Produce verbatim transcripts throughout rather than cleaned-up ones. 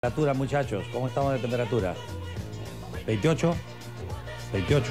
Temperatura, muchachos, ¿cómo estamos de temperatura? ¿veintiocho? veintiocho.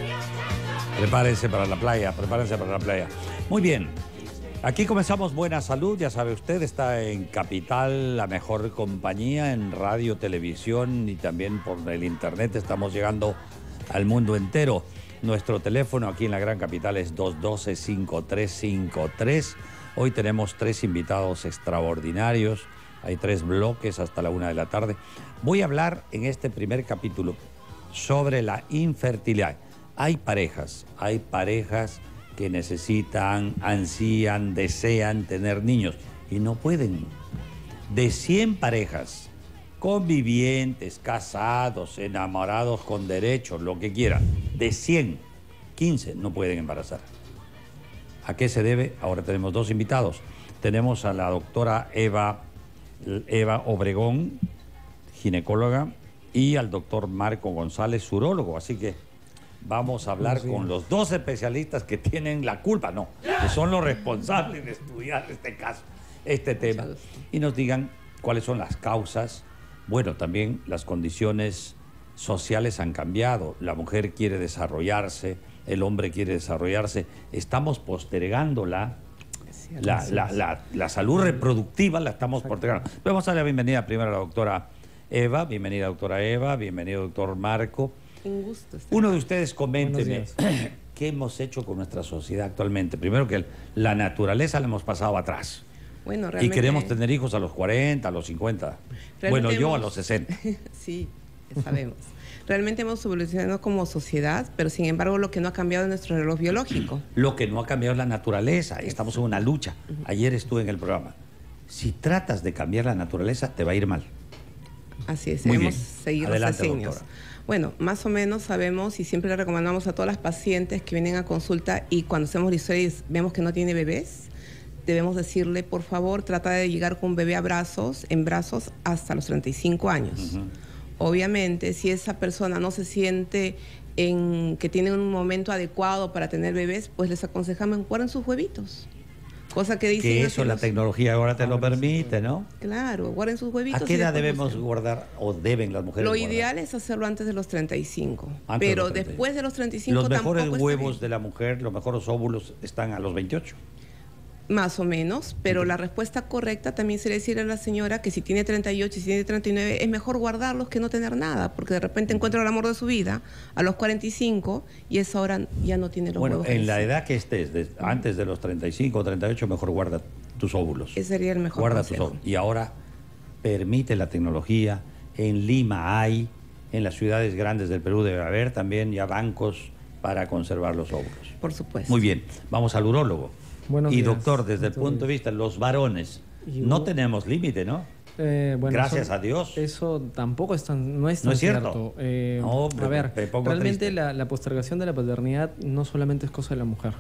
Prepárense para la playa, prepárense para la playa. Muy bien, aquí comenzamos Buena Salud, ya sabe usted, está en Capital, la mejor compañía en radio, televisión y también por el internet. Estamos llegando al mundo entero. Nuestro teléfono aquí en la gran capital es dos uno dos, cinco tres cinco tres. Hoy tenemos tres invitados extraordinarios. Hay tres bloques hasta la una de la tarde. Voy a hablar en este primer capítulo sobre la infertilidad. Hay parejas, hay parejas que necesitan, ansían, desean tener niños y no pueden. De cien parejas, convivientes, casados, enamorados con derechos, lo que quieran, de cien, quince no pueden embarazar. ¿A qué se debe? Ahora tenemos dos invitados. Tenemos a la doctora Eva Eva Obregón, ginecóloga, y al doctor Marco González, urólogo. Así que vamos a hablar con los dos especialistas que tienen la culpa, no, que son los responsables de estudiar este caso, este tema, y nos digan cuáles son las causas. Bueno, también las condiciones sociales han cambiado. La mujer quiere desarrollarse, el hombre quiere desarrollarse. Estamos postergándola. La, la, la, la salud reproductiva la estamos postergando. Vamos a dar la bienvenida primero a la doctora Eva. Bienvenida, doctora Eva. Bienvenido, doctor Marco. Un gusto. Uno de ustedes, coménteme, ¿qué hemos hecho con nuestra sociedad actualmente? Primero que la naturaleza la hemos pasado atrás. Bueno, realmente... Y queremos tener hijos a los cuarenta, a los cincuenta. Bueno, yo hemos... a los sesenta. Sí, sabemos. Realmente hemos evolucionado como sociedad, pero sin embargo lo que no ha cambiado es nuestro reloj biológico. Lo que no ha cambiado es la naturaleza. Estamos en una lucha. Ayer estuve en el programa. Si tratas de cambiar la naturaleza, te va a ir mal. Así es, Muy debemos bien. seguir Adelante, los deseos. Bueno, más o menos sabemos y siempre le recomendamos a todas las pacientes que vienen a consulta y cuando hacemos la historia y vemos que no tiene bebés, debemos decirle, por favor, trata de llegar con un bebé a brazos, en brazos hasta los treinta y cinco años. Uh-huh. Obviamente, si esa persona no se siente en que tiene un momento adecuado para tener bebés, pues les aconsejamos que guarden sus huevitos. Cosa que dicen... Que eso la los... tecnología ahora te lo permite, ¿no? Claro, guarden sus huevitos. ¿A qué edad debemos guardar o deben las mujeres Lo guardar? ideal es hacerlo antes de los treinta y cinco. Antes pero de los treinta y cinco. Después de los treinta y cinco los mejores tampoco huevos de la mujer, los mejores óvulos están a los veintiocho. Más o menos, pero okay. La respuesta correcta también sería decirle a la señora que si tiene treinta y ocho, si tiene treinta y nueve, es mejor guardarlos que no tener nada, porque de repente encuentra el amor de su vida a los cuarenta y cinco y esa hora ya no tiene los bueno, huevos. Bueno, en la edad que estés, de, antes de los treinta y cinco o treinta y ocho, mejor guarda tus óvulos. Ese sería el mejor Guarda consejo. tus óvulos. Y ahora permite la tecnología. En Lima hay, en las ciudades grandes del Perú debe haber también ya bancos para conservar los óvulos. Por supuesto. Muy bien, vamos al urólogo. Buenos y días, doctor, desde doctor. el punto de vista de los varones, y no hubo... tenemos límite, ¿no? Eh, bueno, Gracias eso, a Dios. Eso tampoco es tan, no es tan ¿No es cierto? cierto. Eh, no, hombre, a ver, realmente la, la postergación de la paternidad no solamente es cosa de la mujer.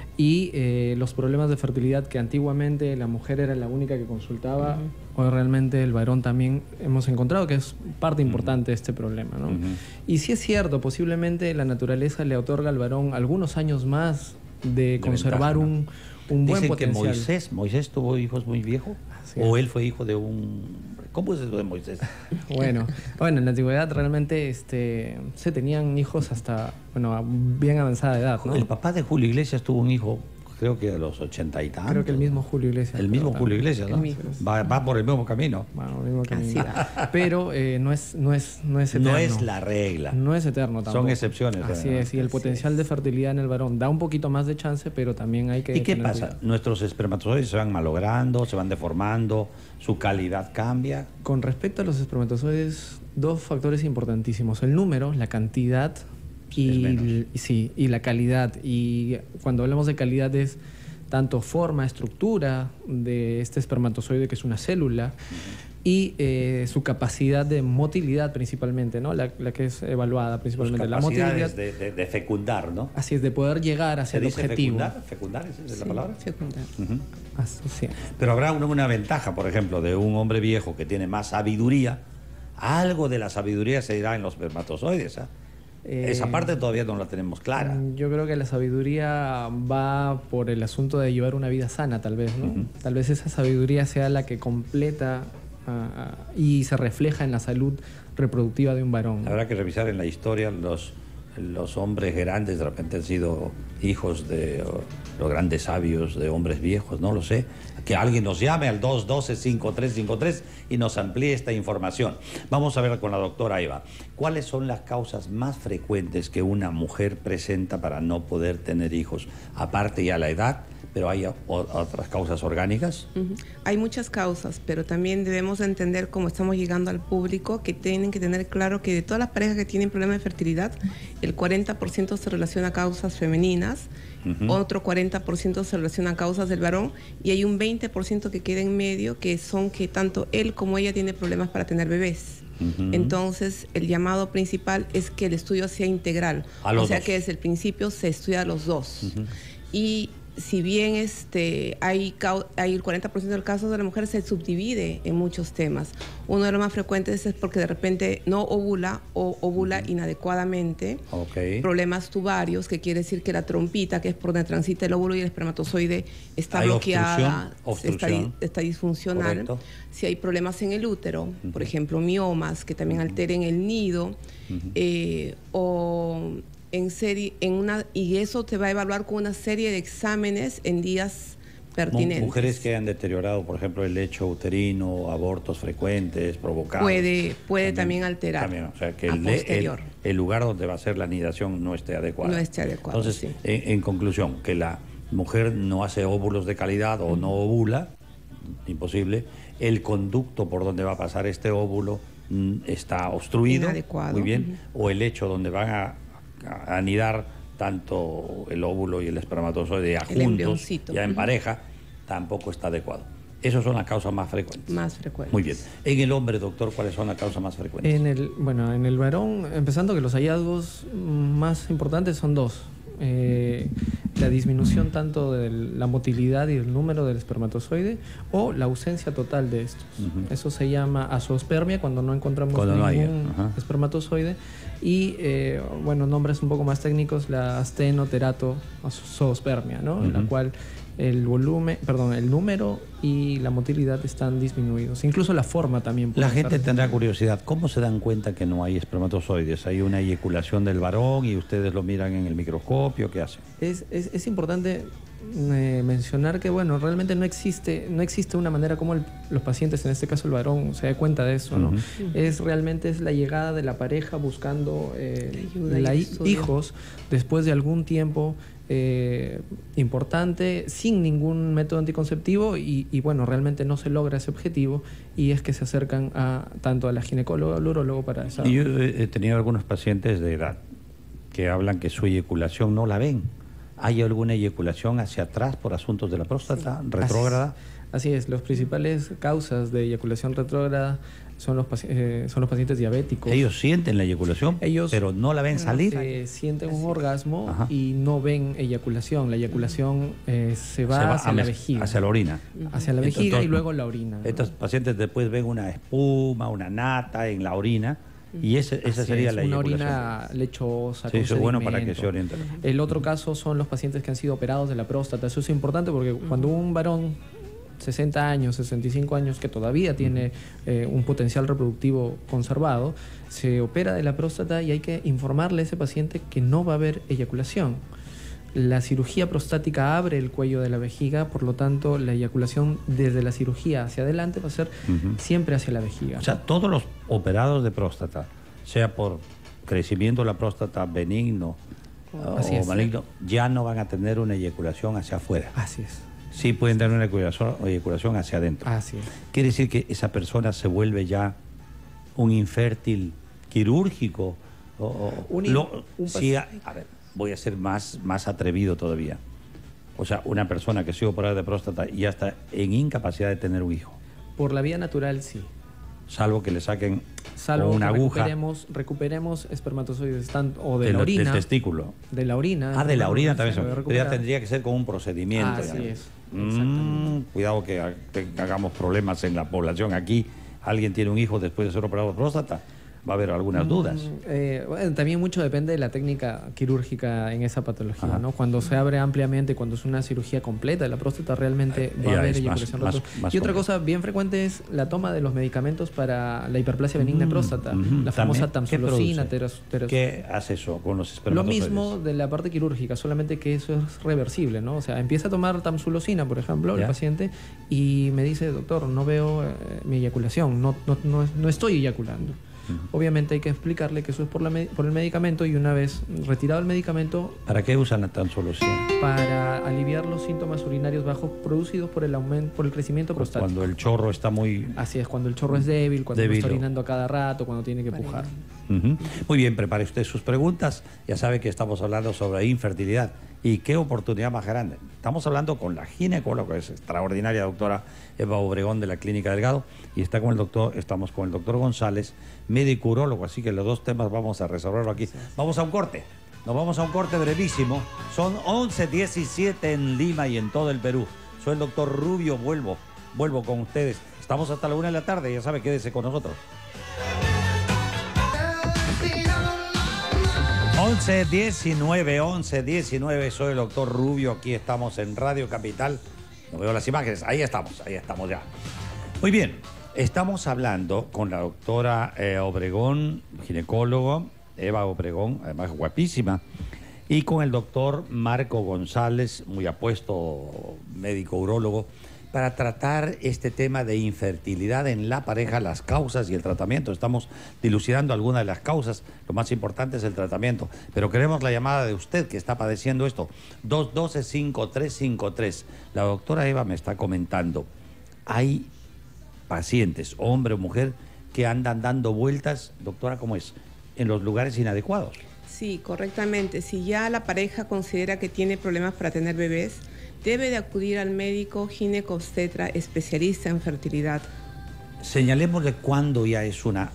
Y eh, los problemas de fertilidad que antiguamente la mujer era la única que consultaba, uh-huh. hoy realmente el varón también hemos encontrado que es parte importante uh-huh. de este problema, ¿no? Uh-huh. Y sí es cierto, posiblemente la naturaleza le otorga al varón algunos años más de, de conservar ventaja, ¿no? un, un buen Dicen potencial. Que Moisés, Moisés tuvo hijos muy viejos, o él fue hijo de un... ¿Cómo es eso de Moisés? Bueno, bueno, en la antigüedad realmente este, se tenían hijos hasta, bueno, a bien avanzada edad, ¿no? El papá de Julio Iglesias tuvo un hijo, creo que a los ochenta y tantos. Creo que el mismo Julio Iglesias. El mismo Julio Iglesias, ¿no? Va, va por el mismo camino. Bueno, el mismo camino. Pero eh, no, es, no, es, no es eterno. No es la regla. No es eterno tampoco. Son excepciones. Así ¿no? es, y el Así potencial es. de fertilidad en el varón da un poquito más de chance, pero también hay que... ¿Y qué pasa? Cuidado. ¿Nuestros espermatozoides se van malogrando, se van deformando, su calidad cambia? Con respecto a los espermatozoides, dos factores importantísimos. El número, la cantidad y, y, sí, y la calidad. Y cuando hablamos de calidad es... tanto forma, estructura de este espermatozoide, que es una célula, uh-huh. y eh, su capacidad de motilidad principalmente, ¿no? La, la que es evaluada principalmente. Sus la motilidad de, de, de fecundar, ¿no? Así es, de poder llegar hacia el objetivo. Fecundar? ¿Fecundar es sí, la palabra? Fecundar. Uh-huh. Así, sí. Pero habrá una, una ventaja, por ejemplo, de un hombre viejo que tiene más sabiduría. Algo de la sabiduría se dirá en los espermatozoides, ¿eh? Eh, Esa parte todavía no la tenemos clara. Yo creo que la sabiduría va por el asunto de llevar una vida sana, tal vez, ¿no? Uh-huh. Tal vez esa sabiduría sea la que completa a, a, y se refleja en la salud reproductiva de un varón. Habrá que revisar en la historia los, los hombres grandes, de repente han sido hijos de o, los grandes sabios, de hombres viejos, no lo sé. Que alguien nos llame al dos uno dos, cinco tres cinco tres y nos amplíe esta información. Vamos a ver con la doctora Eva, ¿cuáles son las causas más frecuentes que una mujer presenta para no poder tener hijos? Aparte ya la edad, pero hay otras causas orgánicas. Uh-huh. Hay muchas causas, pero también debemos entender, como estamos llegando al público, que tienen que tener claro que de todas las parejas que tienen problemas de fertilidad, el cuarenta por ciento se relaciona a causas femeninas, uh-huh. otro cuarenta por ciento se relaciona a causas del varón, y hay un veinte por ciento que queda en medio, que son que tanto él como ella tienen problemas para tener bebés. Uh-huh. Entonces, el llamado principal es que el estudio sea integral, o sea dos. que desde el principio se estudia a los dos. Uh-huh. Y si bien este, hay, hay el cuarenta por ciento del caso de la mujer se subdivide en muchos temas. Uno de los más frecuentes es porque de repente no ovula o ovula uh-huh. inadecuadamente. Okay. Problemas tubarios, que quiere decir que la trompita, que es por donde transita el óvulo y el espermatozoide, está ¿Hay bloqueada, obstrucción? Obstrucción. Está, está disfuncional. Correcto. Si hay problemas en el útero, uh-huh. por ejemplo, miomas, que también uh-huh. alteren el nido, uh-huh. eh, o... en serie, en una, y eso te va a evaluar con una serie de exámenes en días pertinentes. Mujeres que han deteriorado, por ejemplo, el lecho uterino, abortos frecuentes, provocados. Puede, puede también, también alterar. También, o sea, que el, el, el lugar donde va a ser la anidación no esté adecuado. No esté adecuado. Entonces, sí. en, en conclusión, que la mujer no hace óvulos de calidad o no ovula, imposible. El conducto por donde va a pasar este óvulo mm, está obstruido. Inadecuado. Muy bien. Uh-huh. O el lecho donde van a a anidar tanto el óvulo y el espermatozoide ya juntos, ya en uh-huh. pareja, tampoco está adecuado. Esas son las causas más frecuentes. Más frecuentes. Muy bien. En el hombre, doctor, ¿cuáles son las causas más frecuentes? En el, bueno, en el varón, empezando que los hallazgos más importantes son dos. Eh, la disminución tanto de la motilidad y el número del espermatozoide o la ausencia total de estos. Uh-huh. Eso se llama azoospermia, cuando no encontramos cuando ningún no uh-huh. espermatozoide. Y, eh, bueno, nombres un poco más técnicos, la astenoteratozoospermia, ¿no? Uh-huh. En la cual el volumen, perdón, el número y la motilidad están disminuidos. Incluso la forma también. La gente estar... tendrá curiosidad. ¿Cómo se dan cuenta que no hay espermatozoides? ¿Hay una eyaculación del varón y ustedes lo miran en el microscopio? ¿Qué hacen? Es, es, es importante eh, mencionar que, bueno, realmente no existe, no existe una manera como el, los pacientes, en este caso el varón, se da cuenta de eso, ¿no? Uh-huh. Es realmente es la llegada de la pareja buscando eh, la, hijos después de algún tiempo Eh, importante, sin ningún método anticonceptivo y, y bueno, realmente no se logra ese objetivo y es que se acercan a tanto a la ginecóloga o al urólogo para esa... Y yo he tenido algunos pacientes de edad que hablan que su eyaculación no la ven. ¿Hay alguna eyaculación hacia atrás por asuntos de la próstata sí. retrógrada? Así, así es, las principales causas de eyaculación retrógrada son los, eh, son los pacientes diabéticos. Ellos sienten la eyaculación, Ellos, pero no la ven salir. Eh, sienten un orgasmo Ajá. y no ven eyaculación. La eyaculación eh, se, va se va hacia la vejiga. Hacia la orina. Hacia la vejiga Entonces, y luego la orina. ¿no? Estos pacientes después ven una espuma, una nata en la orina. Y ese, esa sería es, la una eyaculación. Orina lechosa. Sí, eso es bueno para que se orienten. El otro caso son los pacientes que han sido operados de la próstata. Eso es importante porque cuando un varón sesenta años, sesenta y cinco años, que todavía tiene eh, un potencial reproductivo conservado, se opera de la próstata y hay que informarle a ese paciente que no va a haber eyaculación. La cirugía prostática abre el cuello de la vejiga, por lo tanto la eyaculación desde la cirugía hacia adelante va a ser uh-huh. siempre hacia la vejiga. O sea, todos los operados de próstata, sea por crecimiento de la próstata benigno Así o es, maligno, ya no van a tener una eyaculación hacia afuera. Así es. Sí pueden tener una eyaculación, eyaculación hacia adentro. Así es. Quiere decir que esa persona se vuelve ya un infértil quirúrgico. O, o, un, lo, un sí, a, a ver, voy a ser más, más atrevido todavía. O sea, una persona que ha sido operada de próstata y ya está en incapacidad de tener un hijo. Por la vía natural, sí. Salvo que le saquen Salvo con una que aguja. Recuperemos, recuperemos espermatozoides tanto, o de, de la lo, orina. Del testículo. De la orina. Ah, de la orina también. Pero ya tendría que ser con un procedimiento. Así ya. es. Mm, cuidado que, que hagamos problemas en la población. Aquí alguien tiene un hijo después de ser operado de próstata. va a haber algunas dudas. Mm, eh, bueno, también mucho depende de la técnica quirúrgica en esa patología, Ajá. ¿no? Cuando se abre ampliamente, cuando es una cirugía completa de la próstata, realmente va Ya a haber es eyaculación más- precoz. más- más Y otra complejo. cosa bien frecuente es la toma de los medicamentos para la hiperplasia benigna de próstata, Ujú. la famosa También, ¿qué tamsulosina, produce? teras- teras- ¿Qué hace eso con los Lo espermatozoides? mismo de la parte quirúrgica, solamente que eso es reversible, ¿no? O sea, empieza a tomar tamsulosina, por ejemplo, ¿Ya? el paciente, y me dice, doctor, no veo eh, mi eyaculación, no, no, no, no estoy eyaculando. Ujú. Obviamente hay que explicarle que eso es por, la me- por el medicamento, y una vez retirado el medicamento, ¿Para qué usan la tamsulosina? para aliviar los síntomas urinarios bajos producidos por el aumento, por el crecimiento prostático. Cuando el chorro está muy... Así es, cuando el chorro es débil, cuando no Débil. está orinando a cada rato, cuando tiene que pujar. Ujú. Muy bien, prepare usted sus preguntas. Ya sabe que estamos hablando sobre infertilidad. ¿Y qué oportunidad más grande? Estamos hablando con la ginecóloga, es extraordinaria doctora Eva Obregón de la Clínica Delgado, y está con el doctor, estamos con el doctor González, médico urólogo, así que los dos temas vamos a resolverlo aquí. Vamos a un corte, nos vamos a un corte brevísimo. Son once diecisiete en Lima y en todo el Perú. Soy el doctor Rubio, vuelvo, vuelvo con ustedes. Estamos hasta la una de la tarde, ya sabe, quédese con nosotros. once diecinueve, once diecinueve, soy el doctor Rubio, aquí estamos en Radio Capital. No veo las imágenes, ahí estamos, ahí estamos ya. Muy bien, estamos hablando con la doctora eh, Obregón, ginecólogo, Eva Obregón, además guapísima, y con el doctor Marco González, muy apuesto médico urólogo, para tratar este tema de infertilidad en la pareja, las causas y el tratamiento. Estamos dilucidando algunas de las causas. Lo más importante es el tratamiento. Pero queremos la llamada de usted que está padeciendo esto. dos uno dos, cinco tres cinco tres. La doctora Eva me está comentando. Hay pacientes, hombre o mujer, que andan dando vueltas, doctora, ¿cómo es?, en los lugares inadecuados. Sí, correctamente. Si ya la pareja considera que tiene problemas para tener bebés, debe de acudir al médico ginecobstetra especialista en fertilidad. Señalémosle cuándo ya es una,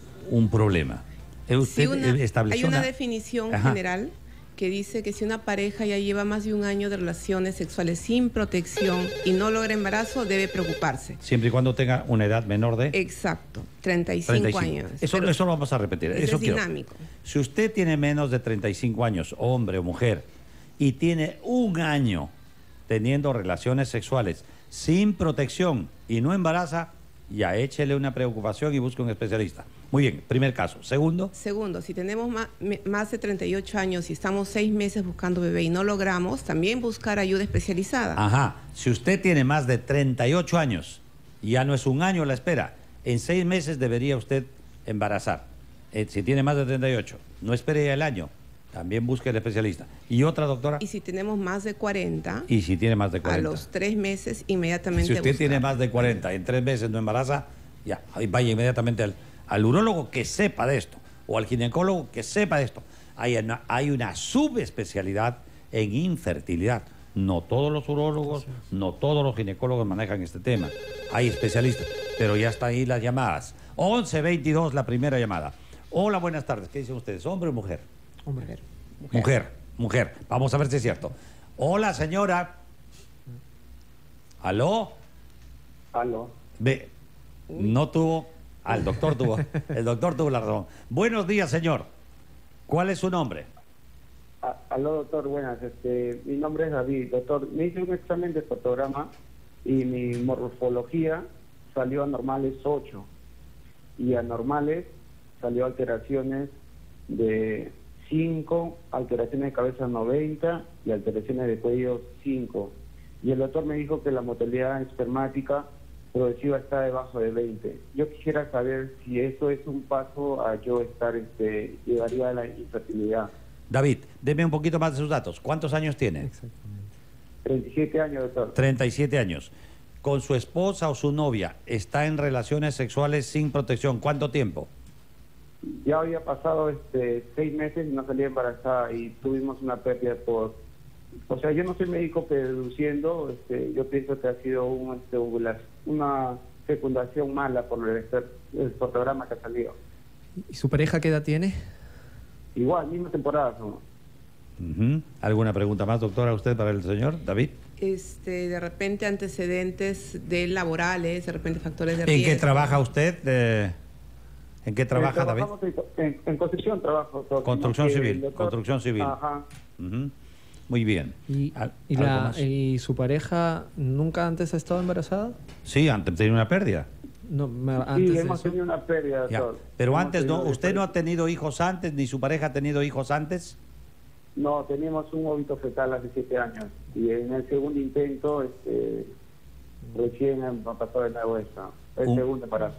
un problema. Usted Si una- estableció hay una una- definición Ajá. general que dice que si una pareja ya lleva más de un año de relaciones sexuales sin protección y no logra embarazo, debe preocuparse. Siempre y cuando tenga una edad menor de Exacto, treinta y cinco, treinta y cinco años. Eso, Pero eso lo vamos a repetir. eso Eso es quiero. dinámico. Si usted tiene menos de treinta y cinco años, hombre o mujer, y tiene un año teniendo relaciones sexuales sin protección y no embaraza, ya échele una preocupación y busque un especialista. Muy bien, primer caso. Segundo, Segundo, si tenemos ma- me- más de treinta y ocho años y estamos seis meses buscando bebé y no logramos, también buscar ayuda especializada. ajá, si usted tiene más de treinta y ocho años, ya no es un año la espera, en seis meses debería usted embarazar. Eh, si tiene más de treinta y ocho, no espere ya el año, también busque el especialista. Y otra, doctora, Y si tenemos más de cuarenta, y si tiene más de a cuarenta. los tres meses inmediatamente Si usted buscar. tiene más de cuarenta y en tres meses no embaraza, ya, ahí vaya inmediatamente al, al urólogo que sepa de esto, o al ginecólogo que sepa de esto. Hay una, hay una subespecialidad en infertilidad. No todos los urólogos, no todos los ginecólogos manejan este tema. Hay especialistas, pero ya están ahí las llamadas. once veintidós, la primera llamada. Hola, buenas tardes. ¿Qué dicen ustedes, hombre o mujer? Hombre. Mujer, mujer. Vamos a ver si es cierto. Hola, señora. ¿Aló? Aló. Ve, no tuvo... Ah, el doctor tuvo. El doctor tuvo la razón. Buenos días, señor. ¿Cuál es su nombre? A- aló, doctor, buenas. Este, mi nombre es David. Doctor, me hice un examen de fotograma y mi morfología salió anormales ocho. Y anormales salió alteraciones de cinco, alteraciones de cabeza noventa y alteraciones de cuello cinco. Y el doctor me dijo que la motilidad espermática progresiva está debajo de veinte. Yo quisiera saber si eso es un paso a yo estar, este, llegaría a la infertilidad. David, deme un poquito más de sus datos. ¿Cuántos años tiene? Exactamente. treinta y siete años, doctor. treinta y siete años. ¿Con su esposa o su novia está en relaciones sexuales sin protección? ¿Cuánto tiempo? Ya había pasado este, seis meses y no salía embarazada y tuvimos una pérdida por... O sea, yo no soy médico, pero deduciendo, este, yo pienso que ha sido un, este, ovula- una fecundación mala por el, el fotograma que ha salido. ¿Y su pareja qué edad tiene? Igual, misma temporada somos. Ujú. ¿Alguna pregunta más, doctora, usted para el señor David? Este, de repente antecedentes de laborales, de repente factores de ¿En riesgo. qué trabaja usted? Eh, ¿En qué trabaja, Eh, David? trabajamos En, en, en construcción trabajo. doctor. Construcción Eh, civil, doctor- construcción civil. Ajá. Ujú. Muy bien. ¿Y, Al- y, ¿algo la, más? ¿Y su pareja nunca antes ha estado embarazada? Sí, antes tenía una pérdida. No, me- Sí, antes de hemos eso. tenido una pérdida, Ya. doctor. Pero Hemos antes no, tenido ¿usted no ha después- tenido hijos antes, ni su pareja ha tenido hijos antes? No, teníamos un óbito fetal hace siete años. Y en el segundo intento, este, recién ha pasado de nuevo esto. El Un- segundo embarazo.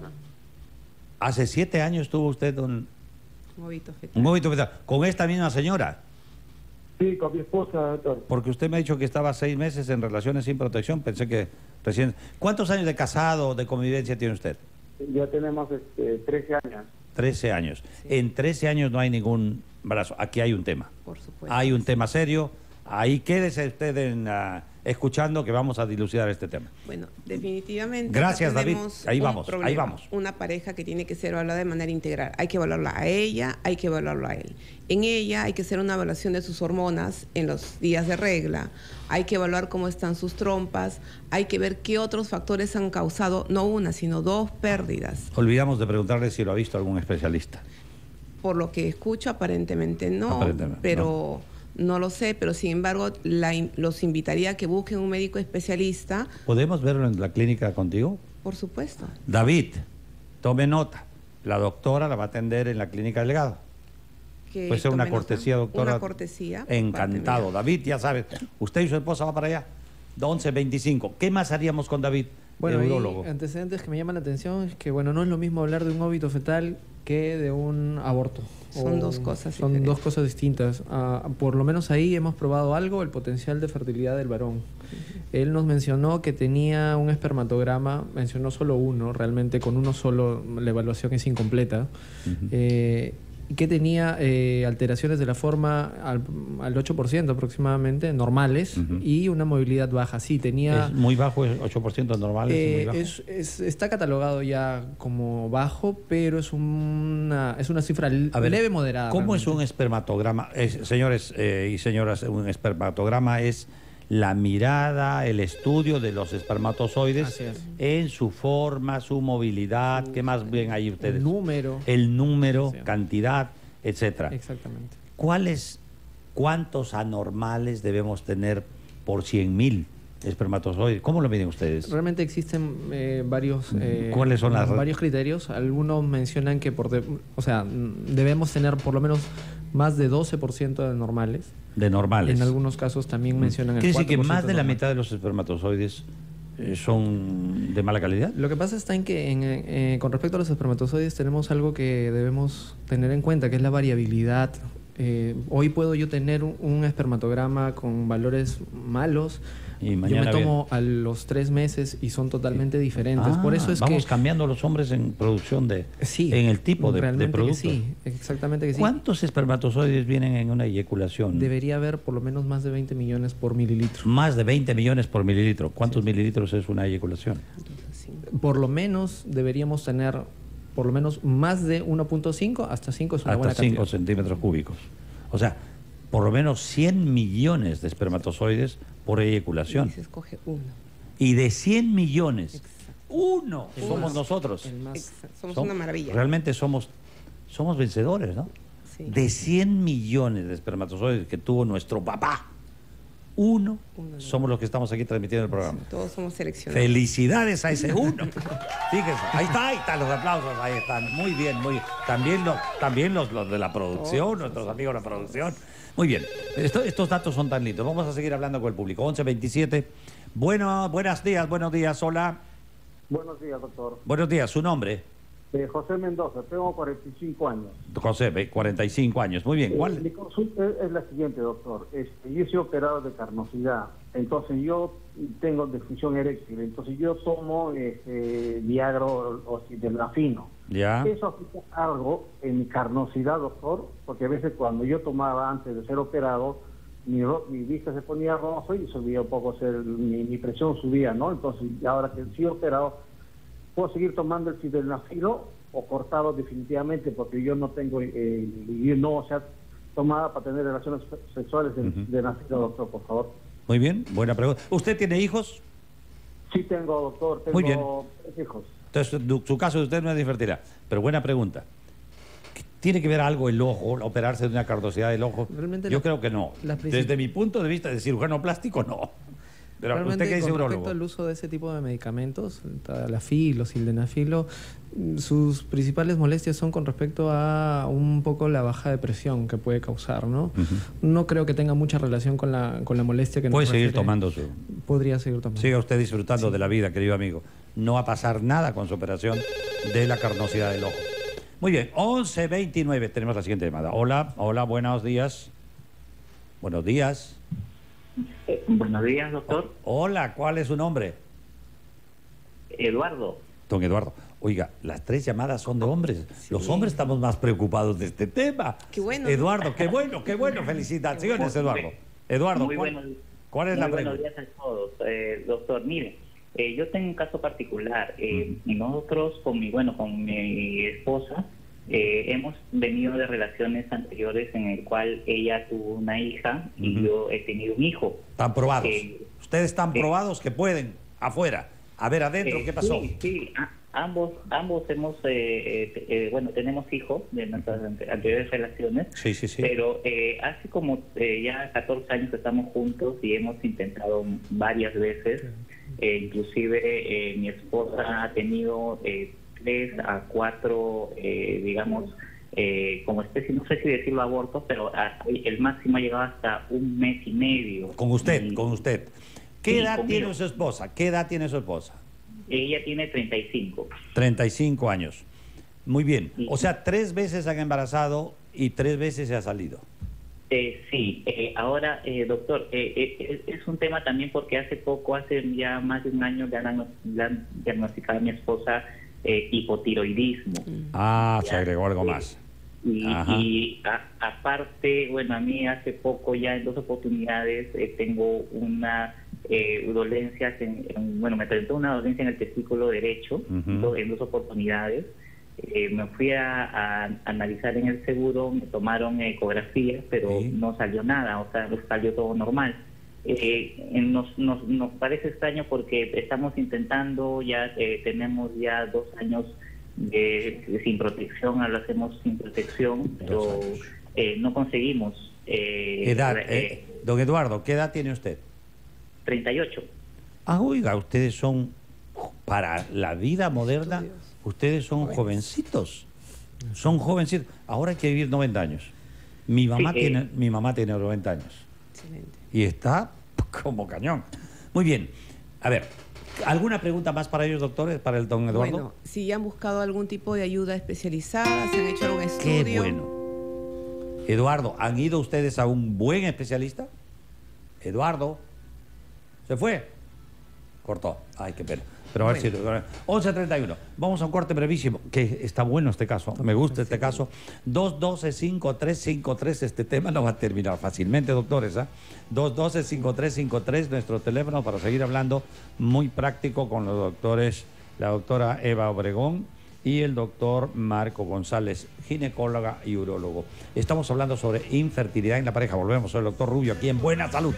Hace siete años tuvo usted un, Un ovito fetal. un óbito fetal con esta misma señora. Sí, con mi esposa, doctor. Porque usted me ha dicho que estaba seis meses en relaciones sin protección. Pensé que recién... ¿Cuántos años de casado o de convivencia tiene usted? Ya tenemos este, trece años. trece años. En trece años no hay ningún embarazo. Aquí hay un tema. Por supuesto. Hay un tema serio. Ahí quédese usted en, ah, escuchando que vamos a dilucidar este tema. Bueno, definitivamente. Gracias, acá David. tenemos Ahí un vamos, ahí problema, vamos. Una pareja que tiene que ser evaluada de manera integral. Hay que evaluarla a ella, hay que evaluarlo a él. En ella hay que hacer una evaluación de sus hormonas en los días de regla. Hay que evaluar cómo están sus trompas. Hay que ver qué otros factores han causado, no una, sino dos pérdidas. Olvidamos de preguntarle si lo ha visto algún especialista. Por lo que escucho, aparentemente no, Aparentemente, pero no. lo sé, pero sin embargo la in- los invitaría a que busquen un médico especialista, ¿Podemos verlo en la clínica contigo? por supuesto. David, tome nota. La doctora la va a atender en la clínica del Legado. Que Puede ser una tome nota. cortesía, doctora. Una cortesía. por Encantado. parte David, ya sabes, usted y su esposa van para allá. once veinticinco. ¿Qué más haríamos con David, Bueno, neurólogo? y antecedentes que me llaman la atención es que, bueno, no es lo mismo hablar de un óbito fetal que de un aborto. Son O- dos cosas Son diferentes. dos cosas distintas. Ah, por lo menos ahí hemos probado algo, el potencial de fertilidad del varón. Él nos mencionó que tenía un espermatograma, mencionó solo uno, realmente con uno solo la evaluación es incompleta. Eh, y que tenía eh, alteraciones de la forma al, al ocho por ciento aproximadamente, normales, Ujú. y una movilidad baja. Sí, tenía... Es muy bajo, es ocho por ciento normal. es muy Eh, bajo. es- es- está catalogado ya como bajo, pero es una, es una cifra l- A ver, leve moderada. ¿Cómo es realmente. un espermatograma? Es- señores eh, y señoras, un espermatograma es la mirada, el estudio de los espermatozoides Así es. en su forma, su movilidad. ¿Qué más ven ahí ustedes? El número. El número, Sí. cantidad, etcétera. Exactamente. ¿Cuáles, cuántos anormales debemos tener por cien mil espermatozoides? ¿Cómo lo miden ustedes? Realmente existen eh, varios, eh, ¿Cuáles son las- varios criterios. Algunos mencionan que por de- o sea, mm, debemos tener por lo menos más de doce por ciento de normales. De normales. En algunos casos también mencionan el Quiere decir que cuatro por ciento más de la normal. mitad de los espermatozoides eh, son de mala calidad. Lo que pasa está en que en, eh, con respecto a los espermatozoides tenemos algo que debemos tener en cuenta, que es la variabilidad. Eh, hoy puedo yo tener un, un espermatograma con valores malos. Y Yo mañana me tomo a los tres meses y son totalmente diferentes. Ah, Por eso es vamos que... cambiando los hombres en producción de... Sí, en el tipo de, de realmente que producto. sí, exactamente que sí. ¿Cuántos espermatozoides vienen en una eyaculación? Debería haber por lo menos más de veinte millones por mililitro. Más de veinte millones por mililitro. ¿Cuántos mililitros es una eyaculación? Sí. Por lo menos deberíamos tener por lo menos más de uno punto cinco hasta cinco es una Hasta buena cinco cantidad. centímetros cúbicos. O sea, por lo menos cien millones de espermatozoides por eyaculación. Y se escoge uno. Y de cien millones, Exacto. uno El somos más- nosotros. el más- Exacto. Somos Som- una maravilla. Realmente somos, somos vencedores, ¿no? Sí. De cien millones de espermatozoides que tuvo nuestro papá, uno Uno no. somos los que estamos aquí transmitiendo el programa. Todos somos seleccionados. Felicidades a ese uno. Fíjense, ahí está, ahí están los aplausos, ahí están. Muy bien, muy bien. También los, también los, los de la producción, nuestros amigos de la producción. Muy bien. Esto- estos datos son tan lindos. Vamos a seguir hablando con el público. once veintisiete. Bueno, buenos días, buenos días, hola. Buenos días, doctor. Buenos días, su nombre. Eh, José Mendoza, tengo cuarenta y cinco años. José, ve, cuarenta y cinco años. Muy bien. Eh, ¿Cuál? mi consulta es, es la siguiente, doctor. Este, yo soy operado de carnosidad, entonces yo tengo disfunción eréctil, entonces yo tomo este, Viagra o, o sildenafilo. Ya. ¿Eso afecta algo en mi carnosidad, doctor? Porque a veces cuando yo tomaba antes de ser operado, mi, ro- mi vista se ponía rojo y subía un poco, ser, mi, mi presión subía, ¿no? Entonces, ahora que sí he operado, ¿puedo seguir tomando el sildenafilo o cortarlo definitivamente? Porque yo no tengo, eh, yo no, o sea, tomada para tener relaciones sexuales del Ujú. sildenafilo, doctor, por favor. Muy bien, buena pregunta. ¿Usted tiene hijos? Sí tengo, doctor, tengo Muy bien. tres hijos. Entonces, du- su caso de usted no es de infertilidad, pero buena pregunta. ¿Tiene que ver algo el ojo, operarse de una carnosidad del ojo? Realmente Yo la- creo que no. la princip- Desde mi punto de vista de cirujano plástico, no. Pero Realmente, usted que dice con urólogo. respecto al uso de ese tipo de medicamentos, el tadalafil o sildenafilo, sus principales molestias son con respecto a un poco la baja de presión que puede causar, ¿no? Ujú. No creo que tenga mucha relación con la, con la molestia que nos Puede seguir refiere. tomando su... Podría seguir tomando. Siga usted disfrutando de la vida, querido amigo. No va a pasar nada con su operación de la carnosidad del ojo. Muy bien, once veintinueve, tenemos la siguiente llamada. Hola, hola, buenos días. Buenos días. Eh, buenos días, doctor. Hola, ¿cuál es su nombre? Eduardo. Don Eduardo. Oiga, las tres llamadas son de hombres. Los hombres estamos más preocupados de este tema. Qué bueno. Eduardo, qué bueno, qué bueno. Felicitaciones, Eduardo. Eduardo, Muy ¿cuál, buenos, cuál es muy la buenos pregunta? días a todos. Eh, doctor, mire, eh, yo tengo un caso particular. Eh, Nosotros, con mi, bueno, con mi esposa, eh, hemos venido de relaciones anteriores en el cual ella tuvo una hija y Ujú. yo he tenido un hijo. Están probados. Eh, Ustedes están eh, probados que pueden, afuera. A ver, adentro, Eh, ¿qué pasó? Sí, sí. A- ambos, ambos hemos, eh, eh, eh, bueno, tenemos hijos de nuestras ante- anteriores relaciones. Sí, sí, sí. Pero eh, hace como eh, ya catorce años que estamos juntos y hemos intentado varias veces. Eh, inclusive eh, mi esposa ha tenido eh, tres a cuatro, eh, digamos, eh, como especie, no sé si decirlo abortos, pero a- el máximo ha llegado hasta un mes y medio. Con usted, Y con usted. ¿Qué Sí, edad conmigo. tiene su esposa? ¿Qué edad tiene su esposa? Ella tiene treinta y cinco. treinta y cinco años. Muy bien. Sí. O sea, tres veces han embarazado y tres veces se ha salido. Eh, sí, eh, ahora, eh, doctor, eh, eh, es un tema también porque hace poco, hace ya más de un año, le han, le han diagnosticado a mi esposa eh, hipotiroidismo. Ah, se Ya, agregó algo eh, más. Y, Ajá. y a- aparte, bueno, a mí hace poco, ya en dos oportunidades, eh, tengo una eh, dolencia, en, en- bueno, me presentó una dolencia en el testículo derecho, Ujú. do- en dos oportunidades. Eh, me fui a, a analizar en el seguro, me tomaron ecografías, pero Sí. no salió nada, o sea, salió todo normal. Eh, eh, nos, nos, nos parece extraño porque estamos intentando, ya eh, tenemos ya dos años de, de sin protección, ahora lo hacemos sin protección, pero años. eh, no conseguimos. Eh, Edad, eh, eh, don Eduardo, ¿qué edad tiene usted? treinta y ocho. Ah, oiga, ustedes son, para la vida moderna, ustedes son jovencitos. Son jovencitos. Ahora hay que vivir noventa años. Mi mamá, Sí, eh. tiene, mi mamá tiene noventa años. Excelente. Y está como cañón. Muy bien. A ver, ¿alguna pregunta más para ellos, doctores? ¿Para el don Eduardo? Bueno, si han buscado algún tipo de ayuda especializada, si han hecho algún Qué estudio. bueno. Eduardo, ¿han ido ustedes a un buen especialista? Eduardo, ¿se fue? Cortó. Ay, qué pena. Pero a ver si... once treinta y uno. Vamos a un corte brevísimo, que está bueno este caso. Me gusta este caso. dos doce, cincuenta y tres cincuenta y tres. Este tema no va a terminar fácilmente, doctores. ¿eh? dos doce, cincuenta y tres cincuenta y tres, nuestro teléfono para seguir hablando. Muy práctico con los doctores, la doctora Eva Obregón y el doctor Marco González, ginecóloga y urólogo. Estamos hablando sobre infertilidad en la pareja. Volvemos sobre el doctor Rubio aquí en Buena Salud.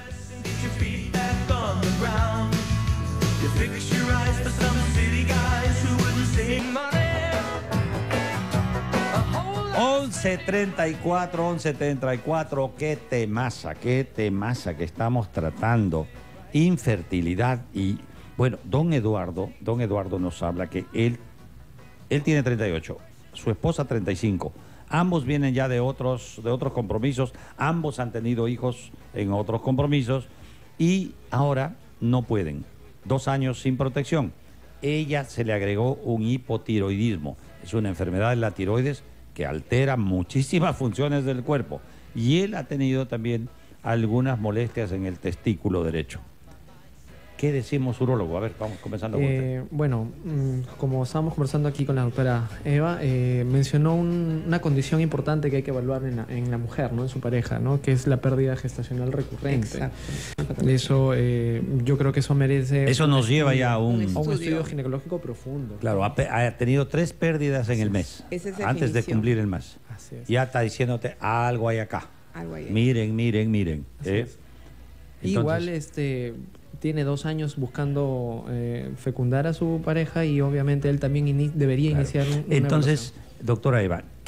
once treinta y cuatro, once treinta y cuatro, qué temaza, qué temaza que estamos tratando. Infertilidad y, bueno, don Eduardo, don Eduardo nos habla que él, él tiene treinta y ocho, su esposa treinta y cinco. Ambos vienen ya de otros, de otros compromisos, ambos han tenido hijos en otros compromisos y ahora no pueden. Dos años sin protección. Ella se le agregó un hipotiroidismo. Es una enfermedad de la tiroides que altera muchísimas funciones del cuerpo. Y él ha tenido también algunas molestias en el testículo derecho. ¿Qué decimos, urólogo? A ver, vamos comenzando con usted. Eh, bueno, mm, como estábamos conversando aquí con la doctora Eva, eh, mencionó un- una condición importante que hay que evaluar en la, en la mujer, ¿no? En su pareja, ¿no? Que es la pérdida gestacional recurrente. Exacto. Eso, eh, yo creo que eso merece... Eso nos lleva ya a un... Un a un estudio. estudio ginecológico profundo. Claro, ha, pe- ha tenido tres pérdidas en el mes. Esa es la Antes de definición. cumplir el mes. Así es. Ya está diciéndote algo hay acá. Algo ahí. Miren, miren, miren. Así ¿eh? es. Entonces, Igual este tiene dos años buscando eh, fecundar a su pareja y obviamente él también ini- debería claro. iniciar un- una Entonces, evaluación. doctora Eva,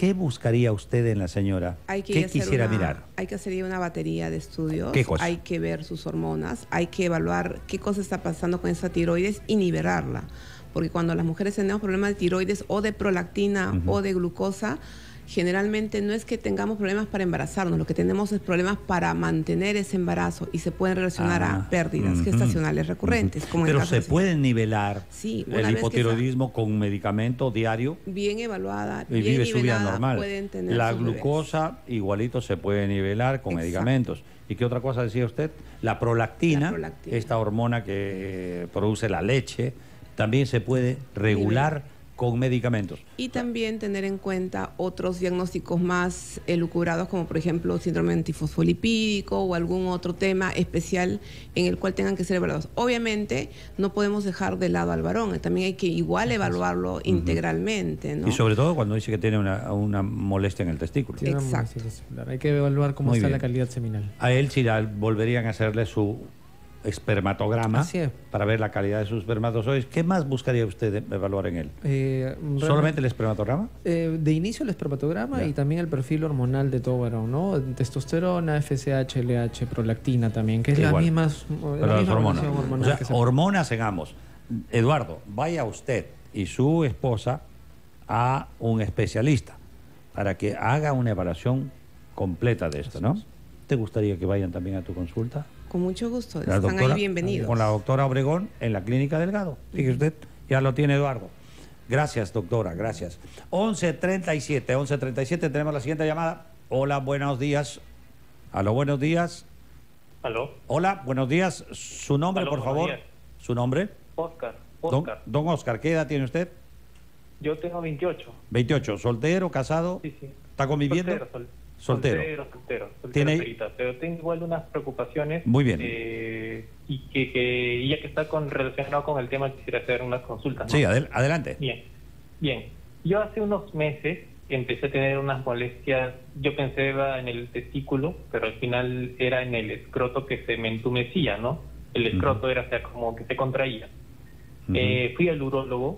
¿qué buscaría usted en la señora? Hay que ¿Qué hacer quisiera una, mirar? Hay que hacer una batería de estudios. ¿Qué cosa? Hay que ver sus hormonas, hay que evaluar qué cosa está pasando con esa tiroides y nivelarla. Porque cuando las mujeres tenemos problemas de tiroides o de prolactina uh-huh. o de glucosa, generalmente no es que tengamos problemas para embarazarnos, lo que tenemos es problemas para mantener ese embarazo y se pueden relacionar ah, a pérdidas uh-huh. gestacionales recurrentes. Uh-huh. Como Pero en se puede nivelar sí, el hipotiroidismo está, con medicamento diario. Bien evaluada, y bien vive su vida normal. Pueden tener la glucosa bebés. Igualito se puede nivelar con Exacto. medicamentos. ¿Y qué otra cosa decía usted? La prolactina, la prolactina. Esta hormona que produce la leche, también se puede regular Nivel. con medicamentos. Y también tener en cuenta otros diagnósticos más elucubrados, como por ejemplo síndrome antifosfolipídico o algún otro tema especial en el cual tengan que ser evaluados. Obviamente no podemos dejar de lado al varón, también hay que igual evaluarlo uh-huh. integralmente, ¿no? Y sobre todo cuando dice que tiene una, una molestia en el testículo. Tiene Exacto. Hay que evaluar cómo Muy está bien. la calidad seminal. A él sí la, volverían a hacerle su espermatograma Así es. para ver la calidad de sus espermatozoides. ¿Qué más buscaría usted evaluar en él? Eh, ¿Solamente el espermatograma? Eh, de inicio el espermatograma ya. y también el perfil hormonal de todo varón, ¿no? Testosterona, F S H, L H, prolactina también, que es Igual. la mismas, la las misma hormonas. hormonal O sea, que se... hormonas en ambos. Eduardo, vaya usted y su esposa a un especialista para que haga una evaluación completa de esto, ¿no? ¿Te gustaría que vayan también a tu consulta? Con mucho gusto, la están doctora, ahí bienvenidos. Con la doctora Obregón en la Clínica Delgado. Fíjese usted, ya lo tiene Eduardo. Gracias, doctora, gracias. once treinta y siete, once treinta y siete, tenemos la siguiente llamada. Hola, buenos días. Aló, buenos días. Aló. Hola, buenos días. Su nombre, Aló, por favor. Días. ¿Su nombre? Oscar. Oscar. Don, don Oscar, ¿qué edad tiene usted? Yo tengo veintiocho. veintiocho, ¿soltero, casado? Sí, sí. ¿Está conviviendo? Soltero, sol, soltero. Soltero, soltero. soltero ¿Tiene... solterita, pero tengo igual unas preocupaciones. Muy bien. Eh, y que, que y ya que está con, relacionado con el tema, quisiera hacer unas consultas, ¿no? Sí, adel adelante. Bien. Bien. Yo hace unos meses empecé a tener unas molestias, yo pensé era en el testículo, pero al final era en el escroto que se me entumecía, ¿no? El escroto uh-huh. era, o sea, como que se contraía. Uh-huh. eh, fui al urólogo,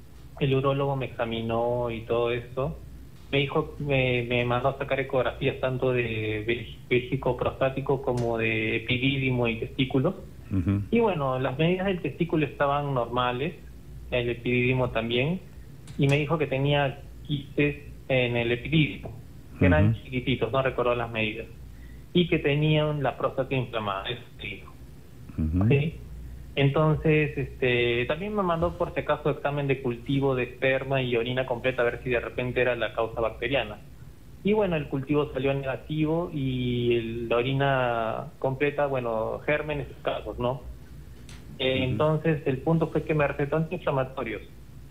el urólogo me examinó y todo esto, me dijo, me, me mandó a sacar ecografías tanto de vesículo prostático como de epidídimo y testículos. Uh-huh. Y bueno, las medidas del testículo estaban normales, el epidídimo también, y me dijo que tenía quistes en el epidídimo, que uh-huh. eran chiquititos, no recuerdo las medidas, y que tenían la próstata inflamada, eso te dijo. Uh-huh. ¿Sí? Entonces, este, también me mandó por si acaso examen de cultivo de esperma y orina completa a ver si de repente era la causa bacteriana. Y bueno, el cultivo salió negativo y el, la orina completa, bueno, gérmenes escasos, ¿no? Eh, uh-huh. Entonces, el punto fue que me recetó antiinflamatorios.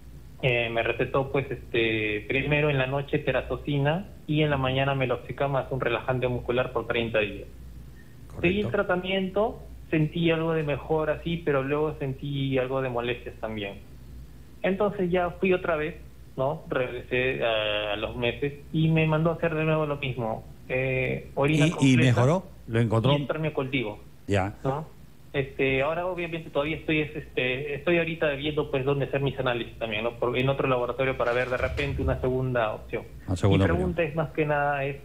Eh, me recetó, pues, este, primero en la noche terazocina y en la mañana meloxicam más un relajante muscular por treinta días. Correcto. Seguí el tratamiento. Sentí algo de mejor así, pero luego sentí algo de molestias también. Entonces ya fui otra vez, ¿no? Regresé a, a los meses y me mandó a hacer de nuevo lo mismo. Eh, orina ¿Y, completa, ¿Y mejoró? ¿Lo encontró? Y espermio cultivo. Ya. ¿No? Este, ahora obviamente todavía estoy este, estoy ahorita viendo pues dónde hacer mis análisis también, ¿no? Por, en otro laboratorio para ver de repente una segunda opción. Una segunda Mi pregunta opinión. es más que nada es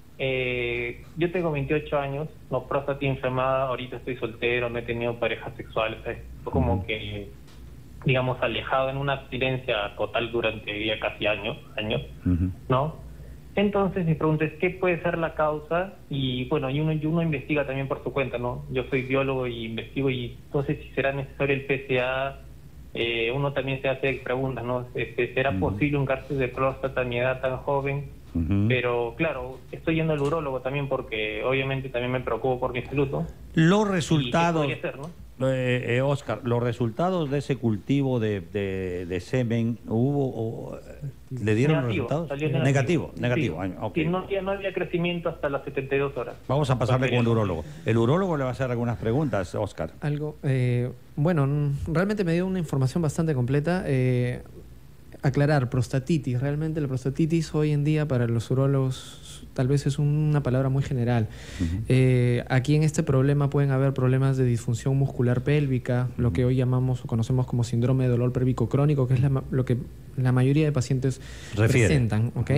Eh, yo tengo veintiocho años, no próstata inflamada, ahorita estoy soltero, no he tenido parejas sexuales, ¿sabes? Como uh-huh. que, digamos, alejado en una abstinencia total durante ya casi años, años, uh-huh. ¿no? Entonces mi pregunta es, ¿qué puede ser la causa? Y bueno, y uno, y uno investiga también por su cuenta, ¿no? Yo soy biólogo y investigo, y entonces si será necesario el P S A, eh, uno también se hace preguntas, ¿no? Este, ¿será uh-huh. posible un cáncer de próstata a mi edad tan joven? Uh-huh. Pero claro, estoy yendo al urólogo también porque obviamente también me preocupo por mi salud, ¿no? Los resultados, hacer, ¿no? eh, eh, Oscar, los resultados de ese cultivo de, de, de semen, ¿hubo o, le dieron negativo, los resultados? Negativo, negativo. negativo. Sí. Okay. Sí, no, ya no había crecimiento hasta las setenta y dos horas. Vamos a pasarle con el urólogo. El urólogo le va a hacer algunas preguntas, Oscar. Algo, eh, bueno, realmente me dio una información bastante completa. Eh, Aclarar, prostatitis. Realmente la prostatitis hoy en día para los urólogos tal vez es una palabra muy general. Uh-huh. eh, aquí en este problema pueden haber problemas de disfunción muscular pélvica, uh-huh. lo que hoy llamamos o conocemos como síndrome de dolor pélvico crónico, que es la, lo que la mayoría de pacientes Refiere. presentan, ¿ok?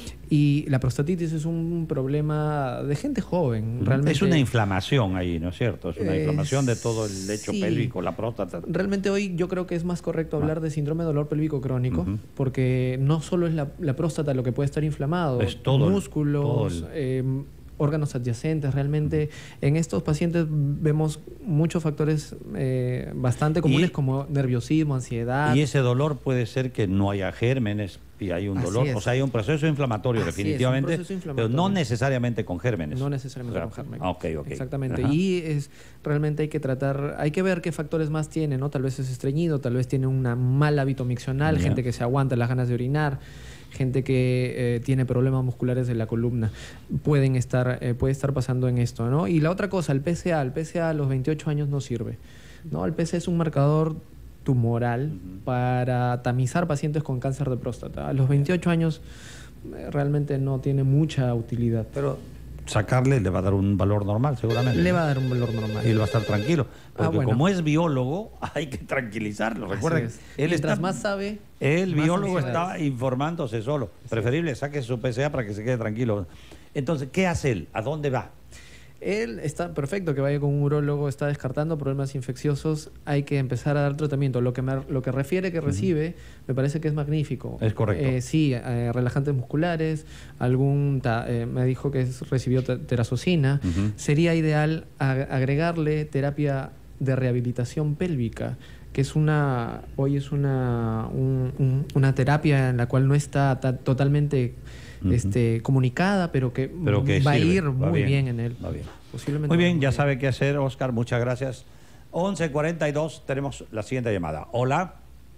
Y la prostatitis es un problema de gente joven, realmente. Es una inflamación ahí, ¿no es cierto? Es una Eh, inflamación de todo el lecho sí. pélvico, la próstata. Realmente hoy yo creo que es más correcto hablar de síndrome de dolor pélvico crónico, Ujú. porque no solo es la, la próstata lo que puede estar inflamado, Es todo el- músculos, todo el- eh, órganos adyacentes. Realmente en estos pacientes vemos muchos factores eh, bastante comunes Y- como nerviosismo, ansiedad. Y ese dolor puede ser que no haya gérmenes y hay un Así dolor. es. O sea, hay un proceso inflamatorio Así es, un definitivamente, proceso inflamatorio. pero no necesariamente con gérmenes. No necesariamente O sea, con gérmenes. ah, ok, ok. Exactamente. Ajá. Y es realmente hay que tratar, hay que ver qué factores más tiene, ¿no? Tal vez es estreñido, tal vez tiene un mal hábito miccional, Ya. gente que se aguanta las ganas de orinar, gente que eh, tiene problemas musculares de la columna. Pueden estar, eh, puede estar pasando en esto, ¿no? Y la otra cosa, el P S A, el P S A a los veintiocho años no sirve, ¿no? El P S A es un marcador tumoral para tamizar pacientes con cáncer de próstata. A los veintiocho años eh, realmente no tiene mucha utilidad. Pero sacarle le va a dar un valor normal, seguramente. Le va a dar un valor normal. Y él va a estar tranquilo. Porque Ah, bueno. como es biólogo, hay que tranquilizarlo. Así Recuerden, es. él Mientras está, más sabe, el más biólogo ansiedades. está informándose solo. Preferible saque su P C A para que se quede tranquilo. Entonces, ¿qué hace él? ¿A dónde va? Él está perfecto que vaya con un urólogo, está descartando problemas infecciosos, hay que empezar a dar tratamiento. Lo que, me, lo que refiere que recibe, me parece que es magnífico. Es correcto. Eh, sí, eh, relajantes musculares, algún ta- eh, me dijo que es- recibió te- terazocina. Ujú. Sería ideal ag- agregarle terapia de rehabilitación pélvica, que es una, hoy es una, un- un- una terapia en la cual no está ta- totalmente Ujú. este, comunicada, pero que, Pero que va sirve, a ir va muy bien, bien, en él. va bien. Posiblemente Muy va bien, ya bien. sabe qué hacer, Oscar. Muchas gracias. once cuarenta y dos, tenemos la siguiente llamada. Hola.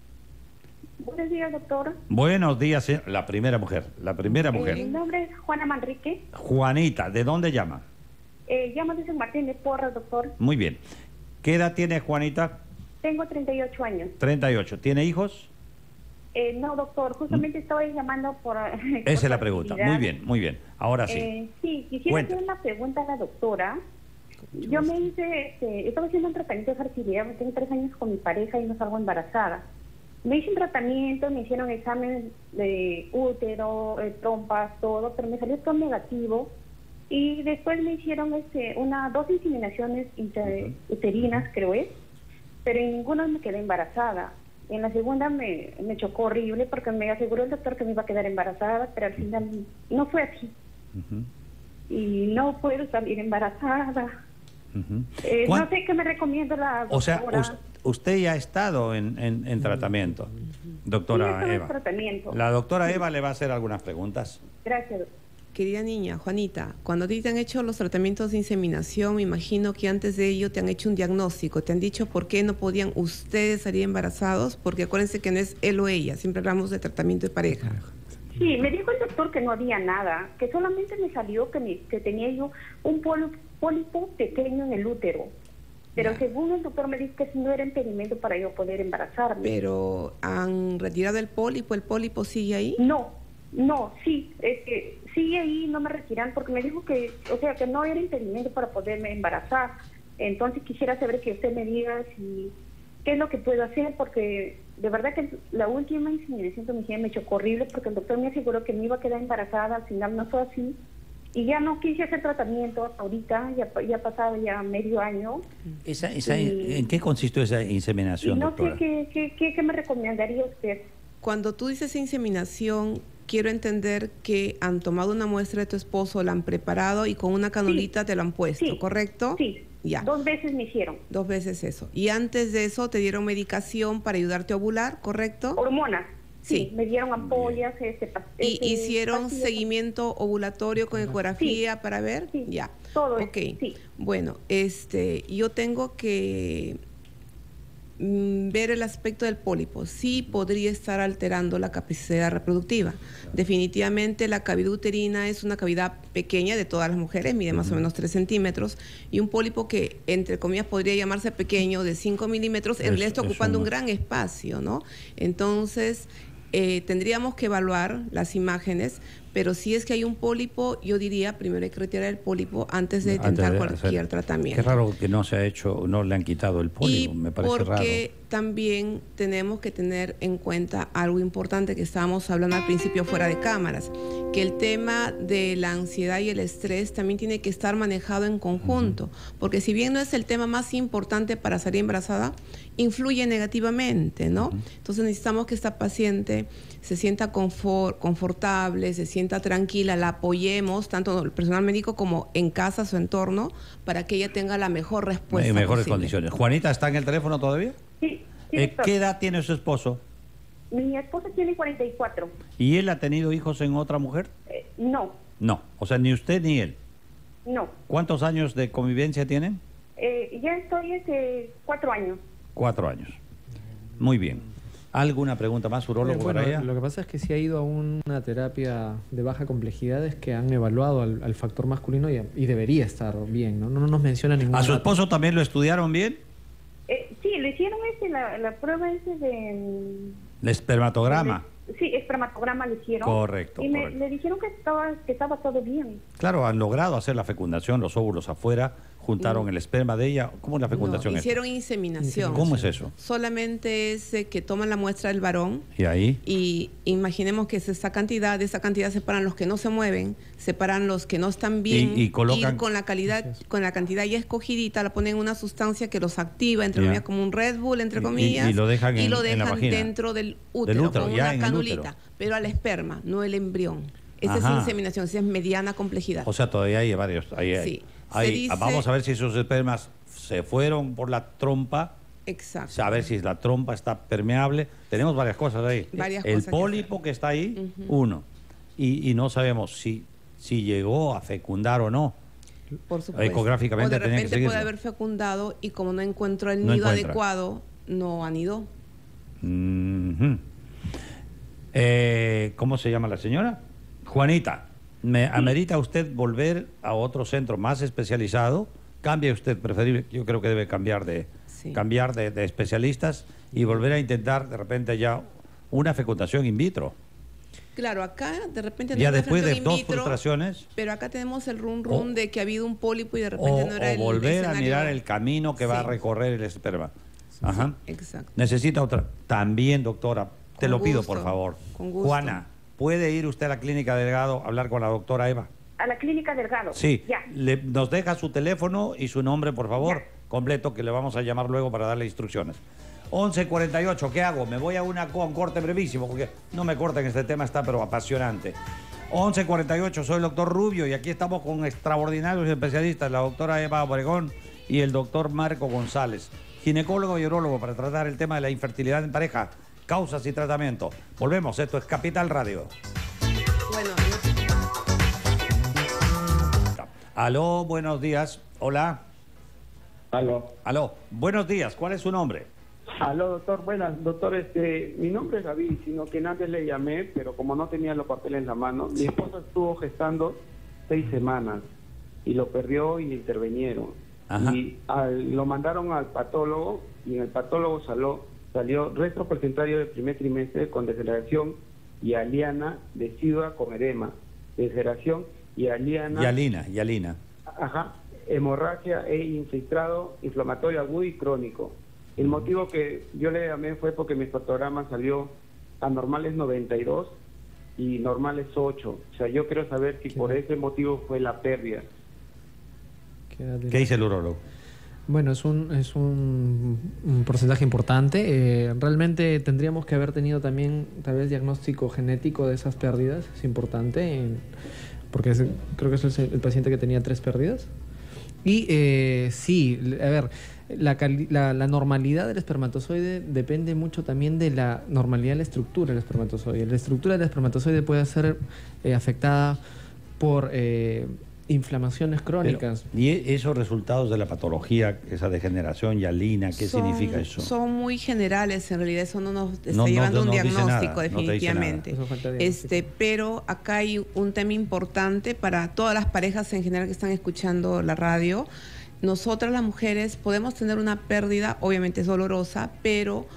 Buenos días, doctor. Buenos días, señor. La primera mujer. La primera Eh, mi mujer. nombre es Juana Manrique. Juanita, ¿de dónde llama? Eh, llamo desde Martín de Porras, doctor. Muy bien. ¿Qué edad tiene Juanita? Tengo treinta y ocho años. treinta y ocho. ¿Tiene hijos? Eh, no, doctor, justamente estaba llamando por... Esa es la pregunta. Muy bien, muy bien. Ahora sí. Eh, sí, quisiera Cuenta. hacer una pregunta a la doctora. Yo me hice, este, estaba haciendo un tratamiento de fertilidad, tengo tres años con mi pareja y no salgo embarazada. Me hice un tratamiento, me hicieron examen de útero, eh, trompas, todo, pero me salió todo negativo. Y después me hicieron este, una, dos inseminaciones intrauterinas, creo es, pero en ninguna me quedé embarazada. En la segunda me, me chocó horrible porque me aseguró el doctor que me iba a quedar embarazada, pero al final no fue así. Ujú, Y no puedo salir embarazada. ujú. Eh, ¿Cuán- no sé qué me recomienda la O sea, doctora. us- usted ya ha estado en, en- en tratamiento, doctora Sí, estuve en Eva. tratamiento. La doctora Eva le va a hacer algunas preguntas. Gracias, doctor. Querida niña, Juanita, cuando a ti te han hecho los tratamientos de inseminación, me imagino que antes de ello te han hecho un diagnóstico, te han dicho por qué no podían ustedes salir embarazados, porque acuérdense que no es él o ella, siempre hablamos de tratamiento de pareja. Sí, me dijo el doctor que no había nada, que solamente me salió que, me- que tenía yo un polo- pólipo pequeño en el útero. Pero Ya. según el doctor me dijo que eso no era impedimento para yo poder embarazarme. Pero han retirado el pólipo, el pólipo sigue ahí. No, no, sí, es que sigue ahí, no me retiran porque me dijo que, o sea, que no era impedimento para poderme embarazar. Entonces quisiera saber que usted me diga si qué es lo que puedo hacer, porque de verdad que la última inseminación que me hicieron me chocó horrible porque el doctor me aseguró que me iba a quedar embarazada, al final no fue así. Y ya no quise hacer tratamiento hasta ahorita, ya, ya ha pasado ya medio año. Esa, esa, Y- ¿En qué consistió esa Y inseminación, no doctora? sé qué, qué, qué, qué me recomendaría usted. Cuando tú dices inseminación, quiero entender que han tomado una muestra de tu esposo, la han preparado y con una canulita te lo han puesto, Sí, ¿correcto? Sí, Ya. dos veces me hicieron. Dos veces eso. Y antes de eso te dieron medicación para ayudarte a ovular, ¿correcto? Hormonas. Sí, Sí. me dieron ampollas, este, pas- ¿Y este, hicieron pastillas. seguimiento ovulatorio con ecografía para ver? Sí, Ya. todo eso, Ok. sí. Bueno, este, yo tengo que mm, ver el aspecto del pólipo. Sí podría estar alterando la capacidad reproductiva. Definitivamente la cavidad uterina es una cavidad pequeña de todas las mujeres, mide más o menos tres centímetros, y un pólipo que, entre comillas, podría llamarse pequeño, de cinco milímetros, en Es- realidad está es ocupando un- un gran espacio, ¿no? Entonces, Eh, tendríamos que evaluar las imágenes, pero si es que hay un pólipo, yo diría, primero hay que retirar el pólipo antes de intentar Antes de cualquier hacer- tratamiento. Qué raro que no se ha hecho, no le han quitado el pólipo, Y me parece porque raro. también tenemos que tener en cuenta algo importante que estábamos hablando al principio fuera de cámaras, que el tema de la ansiedad y el estrés también tiene que estar manejado en conjunto, uh-huh. porque si bien no es el tema más importante para salir embarazada, influye negativamente, ¿no? Uh-huh. Entonces necesitamos que esta paciente se sienta confort, confortable, se sienta tranquila, la apoyemos, tanto el personal médico como en casa, su entorno, para que ella tenga la mejor respuesta En mejores posible. condiciones. ¿Juanita está en el teléfono todavía? Sí, sí, Eh, doctor. ¿Qué edad tiene su esposo? Mi esposo tiene cuarenta y cuatro. ¿Y él ha tenido hijos en otra mujer? Eh, no, No, o sea, ni usted ni él. no. ¿Cuántos años de convivencia tienen? Eh, ya estoy hace cuatro años. Cuatro años. Muy bien. ¿Alguna pregunta más, urólogo, Eh, bueno, para ella? lo que pasa es que si ha ido a una terapia de baja complejidad es que han evaluado al, al factor masculino y, y debería estar bien, ¿no? No, no nos menciona ningún ¿A su dato. esposo también lo estudiaron bien? Eh, sí, le hicieron ese, la, la prueba ese de... ¿El espermatograma? de- sí, espermatograma le hicieron. Correcto, Y me, correcto. le dijeron que estaba, que estaba todo bien. Claro, han logrado hacer la fecundación, los óvulos afuera, juntaron Mm. el esperma de ella. ¿Cómo es la fecundación? No, esta? hicieron inseminación. ¿Cómo es eso? Solamente es eh, que toman la muestra del varón ¿Y ahí? y imaginemos que es esa cantidad, de esa cantidad separan los que no se mueven, separan los que no están bien Y- y colocan- con la calidad, con la cantidad ya escogidita, la ponen en una sustancia que los activa, entre Ya. comillas, como un Red Bull, entre Y- y- comillas, y lo dejan en- lo en la dejan vagina. dentro del útero, Del útero, con ya una en el canulita, útero. pero al esperma, no el embrión. Esa Ajá. es inseminación, esa es mediana complejidad. O sea, todavía hay varios. Hay, hay- Sí. Se hay- dice- Vamos a ver si esos espermas se fueron por la trompa, Exacto. a ver si la trompa está permeable. Tenemos varias cosas ahí. Varias el cosas que pólipo que, está ahí, Ujú. uno. Y, y no sabemos si, si llegó a fecundar o no. Por supuesto. Ecográficamente o de tenía que repente puede seguirlo. haber fecundado y como no encuentro el No nido encuentra. adecuado, no anidó. Mhm. Eh, ¿Cómo se llama la señora? Juanita, ¿me amerita usted volver a otro centro más especializado? Cambie usted, preferible, yo creo que debe cambiar de Sí. cambiar de, de especialistas y volver a intentar de repente ya una fecundación in vitro. Claro, acá de repente no Ya es una después de fecundación dos in vitro, frustraciones, pero acá tenemos el run run O- de que ha habido un pólipo y de repente o, no era o el volver a escenario. mirar el camino que va a Sí. recorrer el esperma. Ajá. Exacto. Necesita otra. También, doctora, te Con lo pido, gusto, por favor. con gusto. Juana, ¿puede ir usted a la clínica Delgado a hablar con la doctora Eva? A la clínica Delgado. Sí. Ya. Le- nos deja su teléfono y su nombre, por favor, Ya. completo, que le vamos a llamar luego para darle instrucciones. once cuarenta y ocho, ¿qué hago? Me voy a una co- un corte brevísimo, porque no me corten, este tema está pero apasionante. once cuarenta y ocho, soy el doctor Rubio y aquí estamos con extraordinarios especialistas, la doctora Eva Obregón y el doctor Marco González, ginecólogo y urólogo, para tratar el tema de la infertilidad en pareja, causas y tratamiento. Volvemos, esto es Capital Radio. Bueno, Aló, buenos días. Hola. Aló. Aló, buenos días. ¿Cuál es su nombre? Aló, doctor. Buenas, doctor. Este, mi nombre es David, sino que antes le llamé, pero como no tenía los papeles en la mano, mi esposa estuvo gestando seis semanas y lo perdió y intervinieron. Ajá. Y al- lo mandaron al patólogo y en el patólogo salió, salió retropresentario del primer trimestre con degeneración y aliana decidua con edema. Degeneración y aliana. Yalina, Yalina. Ajá, hemorragia e infiltrado inflamatorio agudo y crónico. El motivo que yo le llamé fue porque mi fotograma salió anormales noventa y dos y normales ocho. O sea, yo quiero saber si por ese motivo fue la pérdida. Quédate. ¿Qué dice el urólogo? Bueno, es un, es un, un porcentaje importante. Eh, realmente tendríamos que haber tenido también tal vez diagnóstico genético de esas pérdidas. Es importante, en- porque es- creo que es el, el paciente que tenía tres pérdidas. Y eh, sí, a ver, la, cali- la, la normalidad del espermatozoide depende mucho también de la normalidad de la estructura del espermatozoide. La estructura del espermatozoide puede ser eh, afectada por eh, inflamaciones crónicas. Pero, ¿y e- esos resultados de la patología, esa degeneración Yalina, qué son- significa eso? Son muy generales, en realidad eso no nos está No, no, llevando no un dice diagnóstico, nada, no te dice definitivamente. nada. Eso falta diagnóstico. Este, pero acá hay un tema importante para todas las parejas en general que están escuchando la radio. Nosotras las mujeres podemos tener una pérdida, obviamente es dolorosa, pero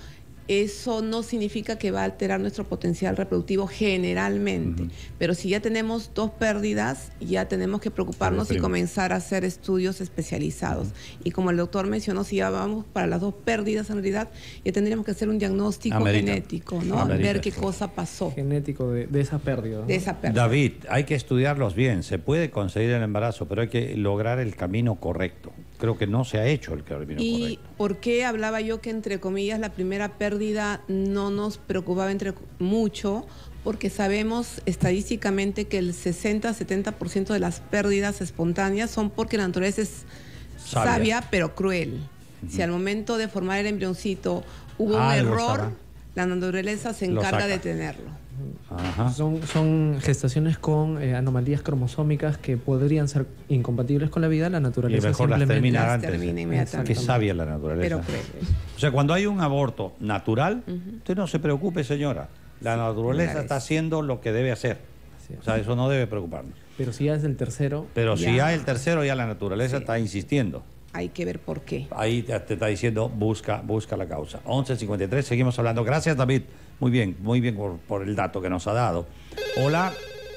eso no significa que va a alterar nuestro potencial reproductivo generalmente. Uh-huh. Pero si ya tenemos dos pérdidas, ya tenemos que preocuparnos y comenzar a hacer estudios especializados. Uh-huh. Y como el doctor mencionó, si ya vamos para las dos pérdidas, en realidad ya tendríamos que hacer un diagnóstico Amerita. genético, ¿no? Amerita. Ver qué cosa pasó. Genético de, de esa pérdida, ¿no? De esa pérdida. David, hay que estudiarlos bien. Se puede conseguir el embarazo, pero hay que lograr el camino correcto. Creo que no se ha hecho el camino ¿Y correcto. ¿Y por qué hablaba yo que, entre comillas, la primera pérdida no nos preocupaba entre mucho? Porque sabemos estadísticamente que el sesenta a setenta por ciento de las pérdidas espontáneas son porque la naturaleza es sabia, sabia pero cruel. Uh-huh. Si al momento de formar el embrioncito hubo ah, un error, estaba. la naturaleza se encarga de tenerlo. Ajá. Son, son gestaciones con eh, anomalías cromosómicas que podrían ser incompatibles con la vida. La naturaleza y mejor simplemente las termina las antes. termina inmediatamente. Qué sabia la naturaleza. Pero o sea, cuando hay un aborto natural, uh-huh. usted no se preocupe, señora. La sí, naturaleza está haciendo lo que debe hacer. O sea, eso no debe preocuparnos. Pero si ya es el tercero. Pero ya. si ya es el tercero, ya la naturaleza sí. está insistiendo. Hay que ver por qué. Ahí te, te está diciendo, busca, busca la causa. once cincuenta y tres, seguimos hablando. Gracias, David. Muy bien, muy bien por, por el dato que nos ha dado. Hola.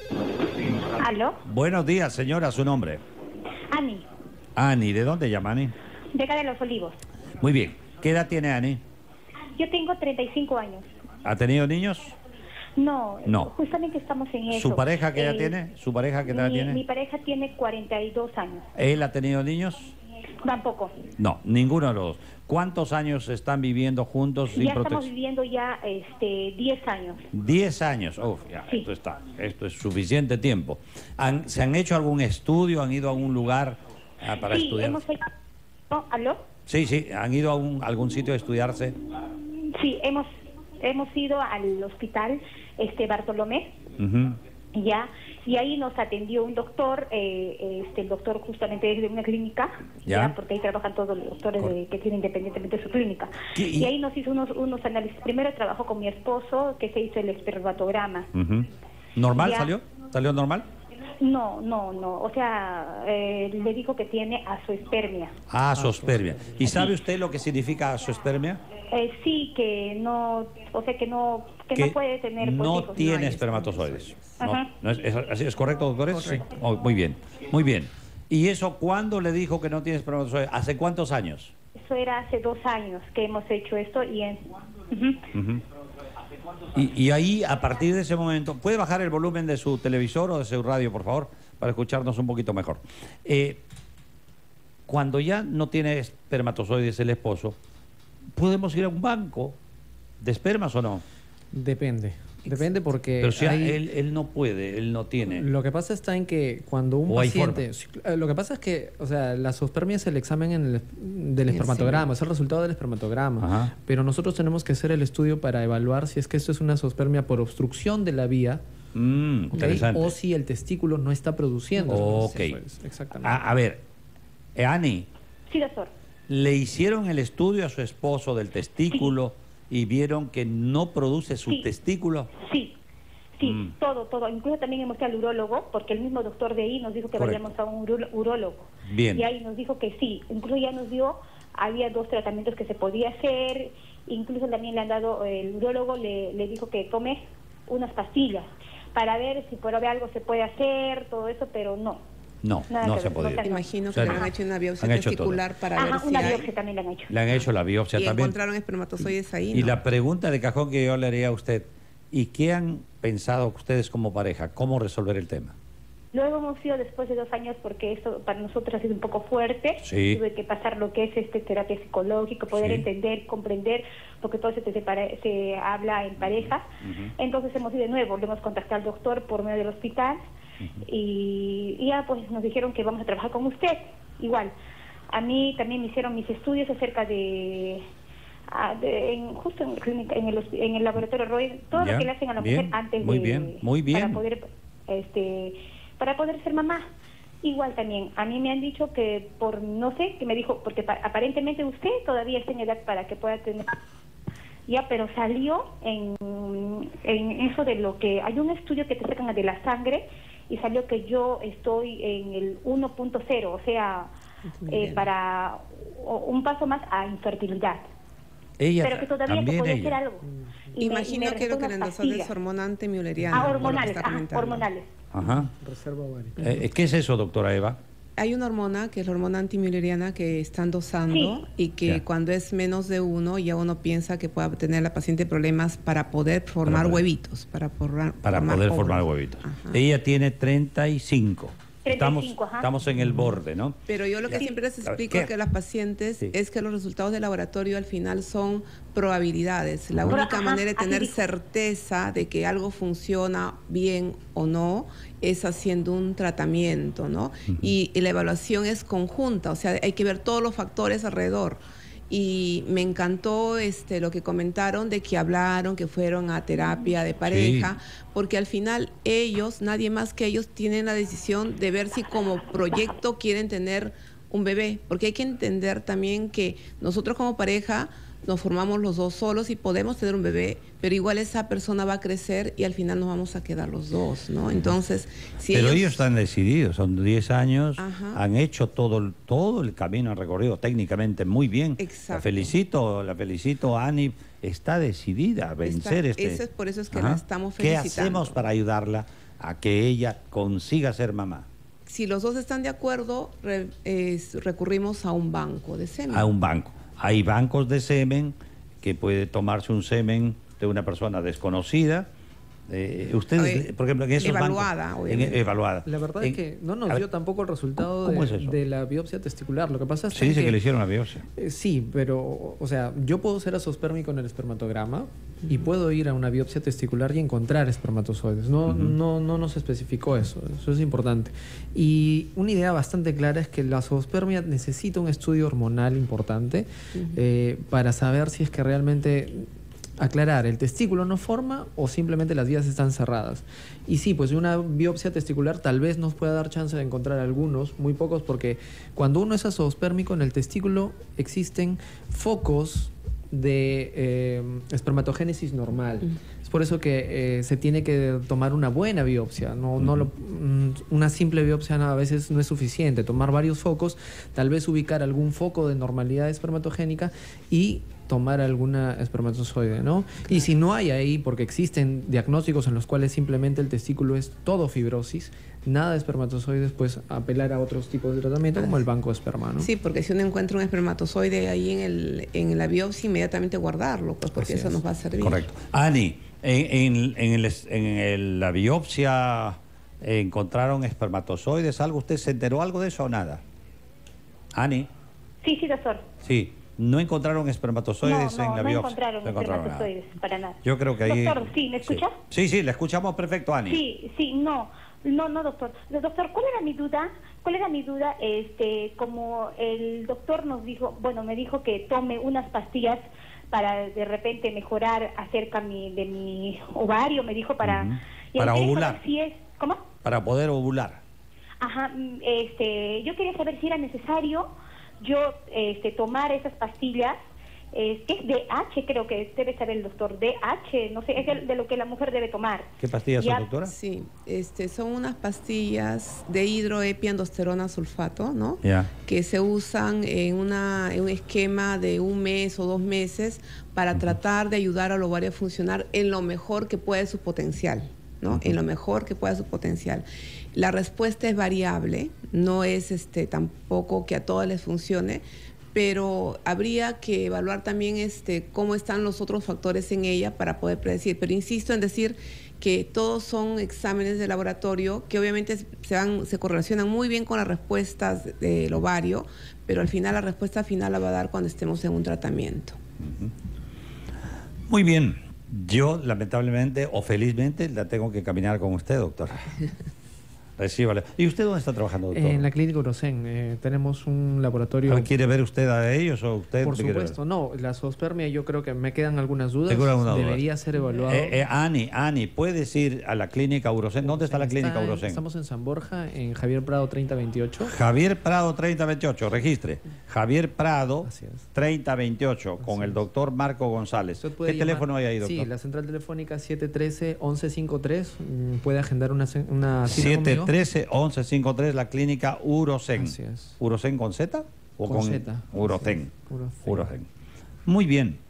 ¿Aló? Buenos días, señora. ¿Su nombre? Ani. Ani. ¿De dónde llama, Ani? De acá de Los Olivos. Muy bien. ¿Qué edad tiene Ani? Yo tengo treinta y cinco años. ¿Ha tenido niños? No, no. Justamente estamos en eso. ¿Su pareja qué edad eh, tiene? ¿Su pareja qué edad mi, tiene? Mi pareja tiene cuarenta y dos años. ¿Él ha tenido niños? Tampoco. No, ninguno de los dos. ¿Cuántos años están viviendo juntos sin Ya protección? estamos viviendo ya este, diez años. diez años. Uf, ya, sí. esto está, esto es suficiente tiempo. ¿Han, ¿Se han hecho algún estudio? ¿Han ido a algún lugar ah, para sí, estudiar? Hemos hecho... ¿No? ¿Aló? Sí, sí. ¿Han ido a un, algún sitio a estudiarse? Sí, hemos, hemos ido al hospital este Bartolomé. Uh-huh. Ya, y ahí nos atendió un doctor, eh, este, el doctor justamente es de una clínica, ya, ya porque ahí trabajan todos los doctores de, que tienen independientemente de su clínica. ¿Qué? Y ahí nos hizo unos, unos análisis. Primero trabajó con mi esposo, que se hizo el espermatograma. Uh-huh. ¿Normal ya. salió? ¿Salió normal? No, no, no. O sea, eh, le dijo que tiene azoospermia. Ah, azoospermia. ¿Y sabe usted lo que significa azoospermia? Eh, sí, que no, o sea, que no, que, que no puede tener. No hijos, tiene no espermatozoides. No, ¿no es, es, ¿es, ¿Es correcto, doctores? Correcto. Sí. Oh, muy bien, muy bien. ¿Y eso cuándo le dijo que no tiene espermatozoides? ¿Hace cuántos años? Eso era hace dos años que hemos hecho esto y en... Uh-huh. Uh-huh. Y, y ahí, a partir de ese momento, ¿puede bajar el volumen de su televisor o de su radio, por favor, para escucharnos un poquito mejor? Eh, cuando ya no tiene espermatozoides el esposo, ¿podemos ir a un banco de espermas o no? Depende. Depende porque... Pero si hay... él, él no puede, él no tiene... Lo que pasa está en que cuando un paciente... Lo que pasa es que, o sea, la zoospermia es el examen en el, del espermatograma, sí. es el resultado del espermatograma. Ajá. Pero nosotros tenemos que hacer el estudio para evaluar si es que esto es una zoospermia por obstrucción de la vía, mm, ¿okay? interesante. O si el testículo no está produciendo. Ok. Es, exactamente. A, a ver, eh, Ani. Sí, doctor. ¿Le hicieron el estudio a su esposo del testículo? Sí. ¿Y vieron que no produce su sí. testículo? Sí, sí, mm. todo, todo. Incluso también hemos ido al urólogo, porque el mismo doctor de ahí nos dijo que Correcto. vayamos a un urólogo. Bien. Y ahí nos dijo que sí. Incluso ya nos dio, había dos tratamientos que se podía hacer. Incluso también le han dado, el urólogo le, le dijo que tome unas pastillas para ver si por algo se puede hacer, todo eso, pero no. No, Nada no se ha podido. No, imagino que o sea, le han hecho una biopsia testicular para Ajá, ver si una hay... biopsia también le han hecho. Le han hecho la biopsia y también. Y encontraron espermatozoides ahí, Y ¿no? la pregunta de cajón que yo le haría a usted, ¿y qué han pensado ustedes como pareja? ¿Cómo resolver el tema? Luego hemos ido después de dos años porque esto para nosotros ha sido un poco fuerte. Sí. Tuve que pasar lo que es este terapia psicológica, poder sí. entender, comprender, porque todo se, se, se habla en pareja. Uh-huh. Entonces hemos ido de nuevo, le hemos contactado al doctor por medio del hospital. Uh-huh. y, y ya pues nos dijeron que vamos a trabajar con usted. Igual, a mí también me hicieron mis estudios acerca de, de en, justo en, clínica, en, el, en el laboratorio Roy, todo ya. lo que le hacen a la bien. mujer antes muy de bien. Muy bien. para poder este para poder ser mamá. Igual también, a mí me han dicho que por, no sé, que me dijo, porque pa, aparentemente usted todavía está en edad para que pueda tener... Ya, pero salió en, en eso de lo que... Hay un estudio que te sacan de la sangre y salió que yo estoy en el uno punto cero, o sea, eh, para un paso más a infertilidad. Ella pero que todavía se también podía ella. hacer algo. Y me- Imagino y me que lo que recetó le unas endosó es pastillas. hormona antimileriana. Ah, por lo que hormonales, está ajá, comentando. hormonales. Ajá. Reserva ovárica. Eh, ¿Qué es eso, doctora Eva? Hay una hormona que es la hormona antimileriana que están dosando Sí. y que Ya. cuando es menos de uno ya uno piensa que pueda tener la paciente problemas para poder formar poder- huevitos, para, forrar- Para formar poder óvulos. formar huevitos. Ajá. Ella tiene treinta y cinco. Estamos, treinta y cinco, ajá. estamos en el borde, ¿no? Pero yo lo que Ya. siempre les A ver, explico ¿qué? que a las pacientes Sí. es que los resultados del laboratorio al final son probabilidades. La Ajá. única Ajá, manera de así tener dijo. certeza de que algo funciona bien o no es haciendo un tratamiento, ¿no? y, y la evaluación es conjunta, o sea, hay que ver todos los factores alrededor. Y me encantó este lo que comentaron de que hablaron, que fueron a terapia de pareja, porque al final ellos, nadie más que ellos, tienen la decisión de ver si como proyecto quieren tener un bebé, porque hay que entender también que nosotros como pareja nos formamos los dos solos y podemos tener un bebé, pero igual esa persona va a crecer y al final nos vamos a quedar los dos, ¿no? Entonces, si Pero ellos, ellos están decididos, son diez años, Ajá. han hecho todo, el- todo el camino recorrido técnicamente muy bien. Exacto. La felicito, la felicito, Ani, está decidida a vencer Está- este... eso es por eso es que Ajá. la estamos ¿Qué felicitando. hacemos para ayudarla a que ella consiga ser mamá? si los dos están de acuerdo, re- es- recurrimos a un banco de semen. A un banco. Hay bancos de semen que puede tomarse un semen de una persona desconocida. Eh, ustedes, Oye, por ejemplo, en esos evaluada, bancos... obviamente. En, evaluada. La verdad En- es que no nos a ver, dio tampoco el resultado ¿cómo de, es eso? de la biopsia testicular. Lo que pasa es Se dice que, que le hicieron la biopsia. Eh, Sí, pero, o sea, yo puedo ser azospérmico en el espermatograma y puedo ir a una biopsia testicular y encontrar espermatozoides. No, Ujú. no, no nos especificó eso, eso es importante. Y una idea bastante clara es que la zoospermia necesita un estudio hormonal importante eh, para saber si es que realmente aclarar, ¿el testículo no forma o simplemente las vías están cerradas? Y sí, pues una biopsia testicular tal vez nos pueda dar chance de encontrar algunos, muy pocos, porque cuando uno es azospérmico en el testículo existen focos de eh, espermatogénesis normal. Es por eso que eh, se tiene que tomar una buena biopsia. No, no lo- mm, una simple biopsia no, a veces no es suficiente. Tomar varios focos, tal vez ubicar algún foco de normalidad espermatogénica y tomar alguna espermatozoide, ¿no? Y si no hay ahí, porque existen diagnósticos en los cuales simplemente el testículo es todo fibrosis, nada de espermatozoides, pues apelar a otros tipos de tratamiento como el banco de esperma, ¿no? Sí, porque si uno encuentra un espermatozoide ahí en, el, en la biopsia, inmediatamente guardarlo, pues porque Así eso es. nos va a servir. Correcto. Ani, en, en- en el es- en el- la biopsia eh, encontraron espermatozoides, ¿algo? ¿Usted se enteró algo de eso o nada? Ani, Sí, sí, doctor. sí, no encontraron No, espermatozoides no, en la no biopsia. encontraron No encontraron nada. espermatozoides, para nada. Yo creo que ahí... Doctor, sí, ¿me escucha? Sí, sí, le escuchamos perfecto, Ani. Sí, sí, no, no, no, doctor. Doctor, ¿cuál era mi duda? ¿Cuál era mi duda? Este, como el doctor nos dijo, bueno, me dijo que tome unas pastillas para de repente mejorar acerca mi, de mi ovario, me dijo para... Ujú. y Para quería ovular. saber Si es, ¿Cómo? Para poder ovular. Ajá, mm, este, yo quería saber si era necesario yo este, tomar esas pastillas, eh, que es D H, creo que debe saber el doctor, D H, no sé, es de, de lo que la mujer debe tomar. ¿Qué pastillas Ya- son, doctora? Sí, este, son unas pastillas de hidroepiandosterona sulfato, ¿no? Ya. Que se usan en, una, en un esquema de un mes o dos meses para tratar de ayudar al ovario a funcionar en lo mejor que puede su potencial, ¿no? En lo mejor que pueda su potencial. La respuesta es variable, no es este, tampoco que a todas les funcione, pero habría que evaluar también este, cómo están los otros factores en ella para poder predecir. Pero insisto en decir que todos son exámenes de laboratorio que obviamente se, van, se correlacionan muy bien con las respuestas del ovario, pero al final la respuesta final la va a dar cuando estemos en un tratamiento. Muy bien. Yo, lamentablemente o felizmente, la tengo que caminar con usted, doctora. Recíbale. ¿Y usted dónde está trabajando, doctor? En la clínica Urosen eh, tenemos un laboratorio... ¿Quiere ver usted a ellos o usted? Por me quiere ver? supuesto, no, la zoospermia yo creo que me quedan algunas dudas. Tengo alguna duda. Debería ser evaluado. Eh, eh, Ani, Ani, ¿puedes ir a la clínica Urosen? ¿Dónde está la clínica en- Urosen? Estamos en San Borja, en Javier Prado treinta veintiocho. Javier Prado treinta veintiocho, registre. Javier Prado Así es. treinta veintiocho, con Así el es. doctor Marco González. Usted ¿Qué puede llamar- teléfono hay ahí, doctor? Sí, la central telefónica siete uno tres, once cincuenta y tres. Mm, Puede agendar una, ce- una cita siete uno conmigo. tres, once cincuenta y tres, la clínica Urosen. Así es. ¿Urosen con Z? ¿O Con Z. Urosen. Urosen. Urosen. Muy bien.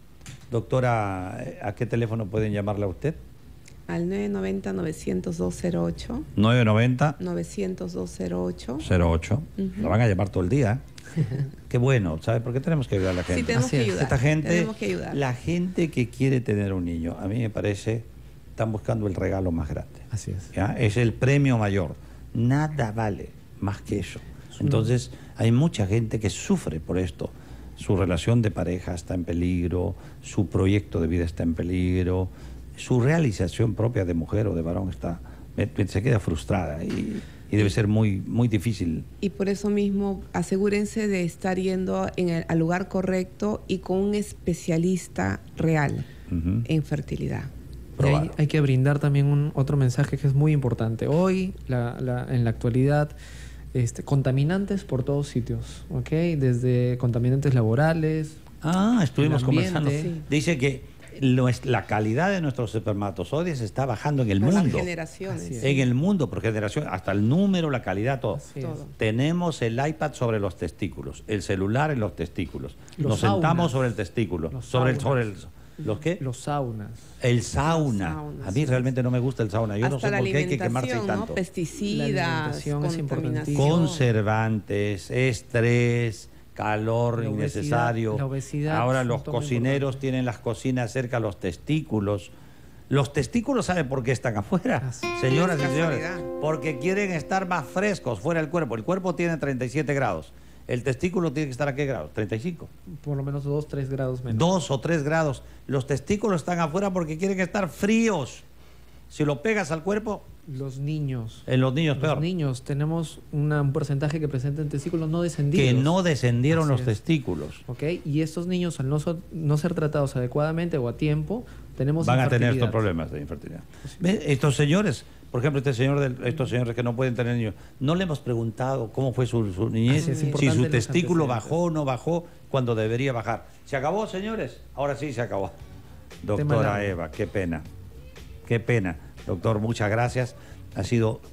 Doctora, ¿a qué teléfono pueden llamarla a usted? Al nueve nueve cero, nueve cero dos cero ocho. nueve nueve cero. nueve cero dos cero ocho. cero ocho. Uh-huh. La van a llamar todo el día. Qué bueno, ¿sabes? Porque tenemos que ayudar a la gente. Sí, tenemos Así que es. ayudar. Esta gente, tenemos que ayudar. la gente que quiere tener un niño, a mí me parece, están buscando el regalo más grande. Así es. ¿Ya? Es el premio mayor. Nada vale más que eso. Entonces, hay mucha gente que sufre por esto. Su relación de pareja está en peligro, su proyecto de vida está en peligro, su realización propia de mujer o de varón está, se queda frustrada y, y debe ser muy, muy difícil. Y por eso mismo, asegúrense de estar yendo en el, al lugar correcto y con un especialista real uh-huh. en fertilidad. Y hay, hay que brindar también un otro mensaje que es muy importante. Hoy, la, la, en la actualidad, este, contaminantes por todos sitios, ¿ok? Desde contaminantes laborales. Ah, estuvimos conversando. Sí. Dice que lo es, la calidad de nuestros espermatozoides está bajando en el por mundo. Las generaciones. En el mundo, por generación, hasta el número, la calidad, todo. todo. Tenemos el iPad sobre los testículos, el celular en los testículos. Los Nos saunas. sentamos sobre el testículo. Los sobre el, sobre el, ¿Los qué? Los saunas. El sauna. Saunas, a mí realmente no me gusta el sauna. Yo Hasta no sé la por qué hay que quemarse alimentación, tanto. ¿no? Pesticidas, contaminación. Conservantes, estrés, calor La innecesario. obesidad, la obesidad Ahora es los un tema cocineros importante. tienen las cocinas cerca a los testículos. Los testículos, ¿saben por qué están afuera? Así. Señoras y Es señores, casualidad. porque quieren estar más frescos fuera del cuerpo. El cuerpo tiene treinta y siete grados. El testículo tiene que estar a qué grado? treinta y cinco. Por lo menos dos, tres grados menos. Dos o tres grados. Los testículos están afuera porque quieren estar fríos. Si lo pegas al cuerpo, Los niños. en los niños Los peor. niños, tenemos una, un porcentaje que presentan testículos no descendidos. Que no descendieron Así los es. testículos. ¿Ok? Y estos niños, al no, so- no ser tratados adecuadamente o a tiempo, tenemos Van a tener infertilidad. estos problemas de infertilidad. ¿Ve? Estos señores, por ejemplo, este señor de, estos señores que no pueden tener niños, no le hemos preguntado cómo fue su, su niñez, Así es, si importante su los testículo antecedentes. bajó o no bajó cuando debería bajar. ¿Se acabó, señores? Ahora sí se acabó. Doctora largo. Eva, qué pena. Qué pena. Doctor, muchas gracias. Ha sido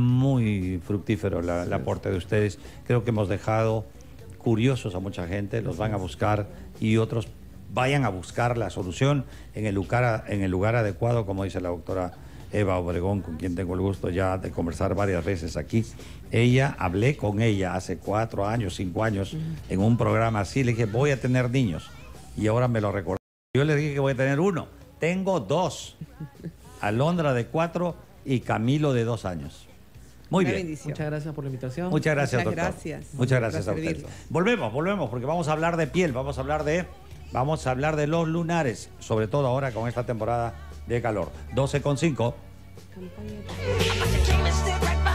muy fructífero la- el aporte de ustedes. Creo que hemos dejado curiosos a mucha gente, los van a buscar y otros vayan a buscar la solución en el lugar, en el lugar adecuado, como dice la doctora Eva Obregón, con quien tengo el gusto ya de conversar varias veces aquí. Ella, hablé con ella hace cuatro años, cinco años, en un programa así, le dije, voy a tener niños. Y ahora me lo recordé. Yo le dije que voy a tener uno. Tengo dos. Alondra de cuatro y Camilo de dos años. Muy Una bien. bendición. Muchas gracias por la invitación. Muchas gracias, Muchas doctor. gracias. Muchas gracias a Para usted. servirle. Volvemos, volvemos, porque vamos a hablar de piel, vamos a hablar de, vamos a hablar de los lunares, sobre todo ahora con esta temporada de calor. doce con cinco. Campaña de- I came and stood right by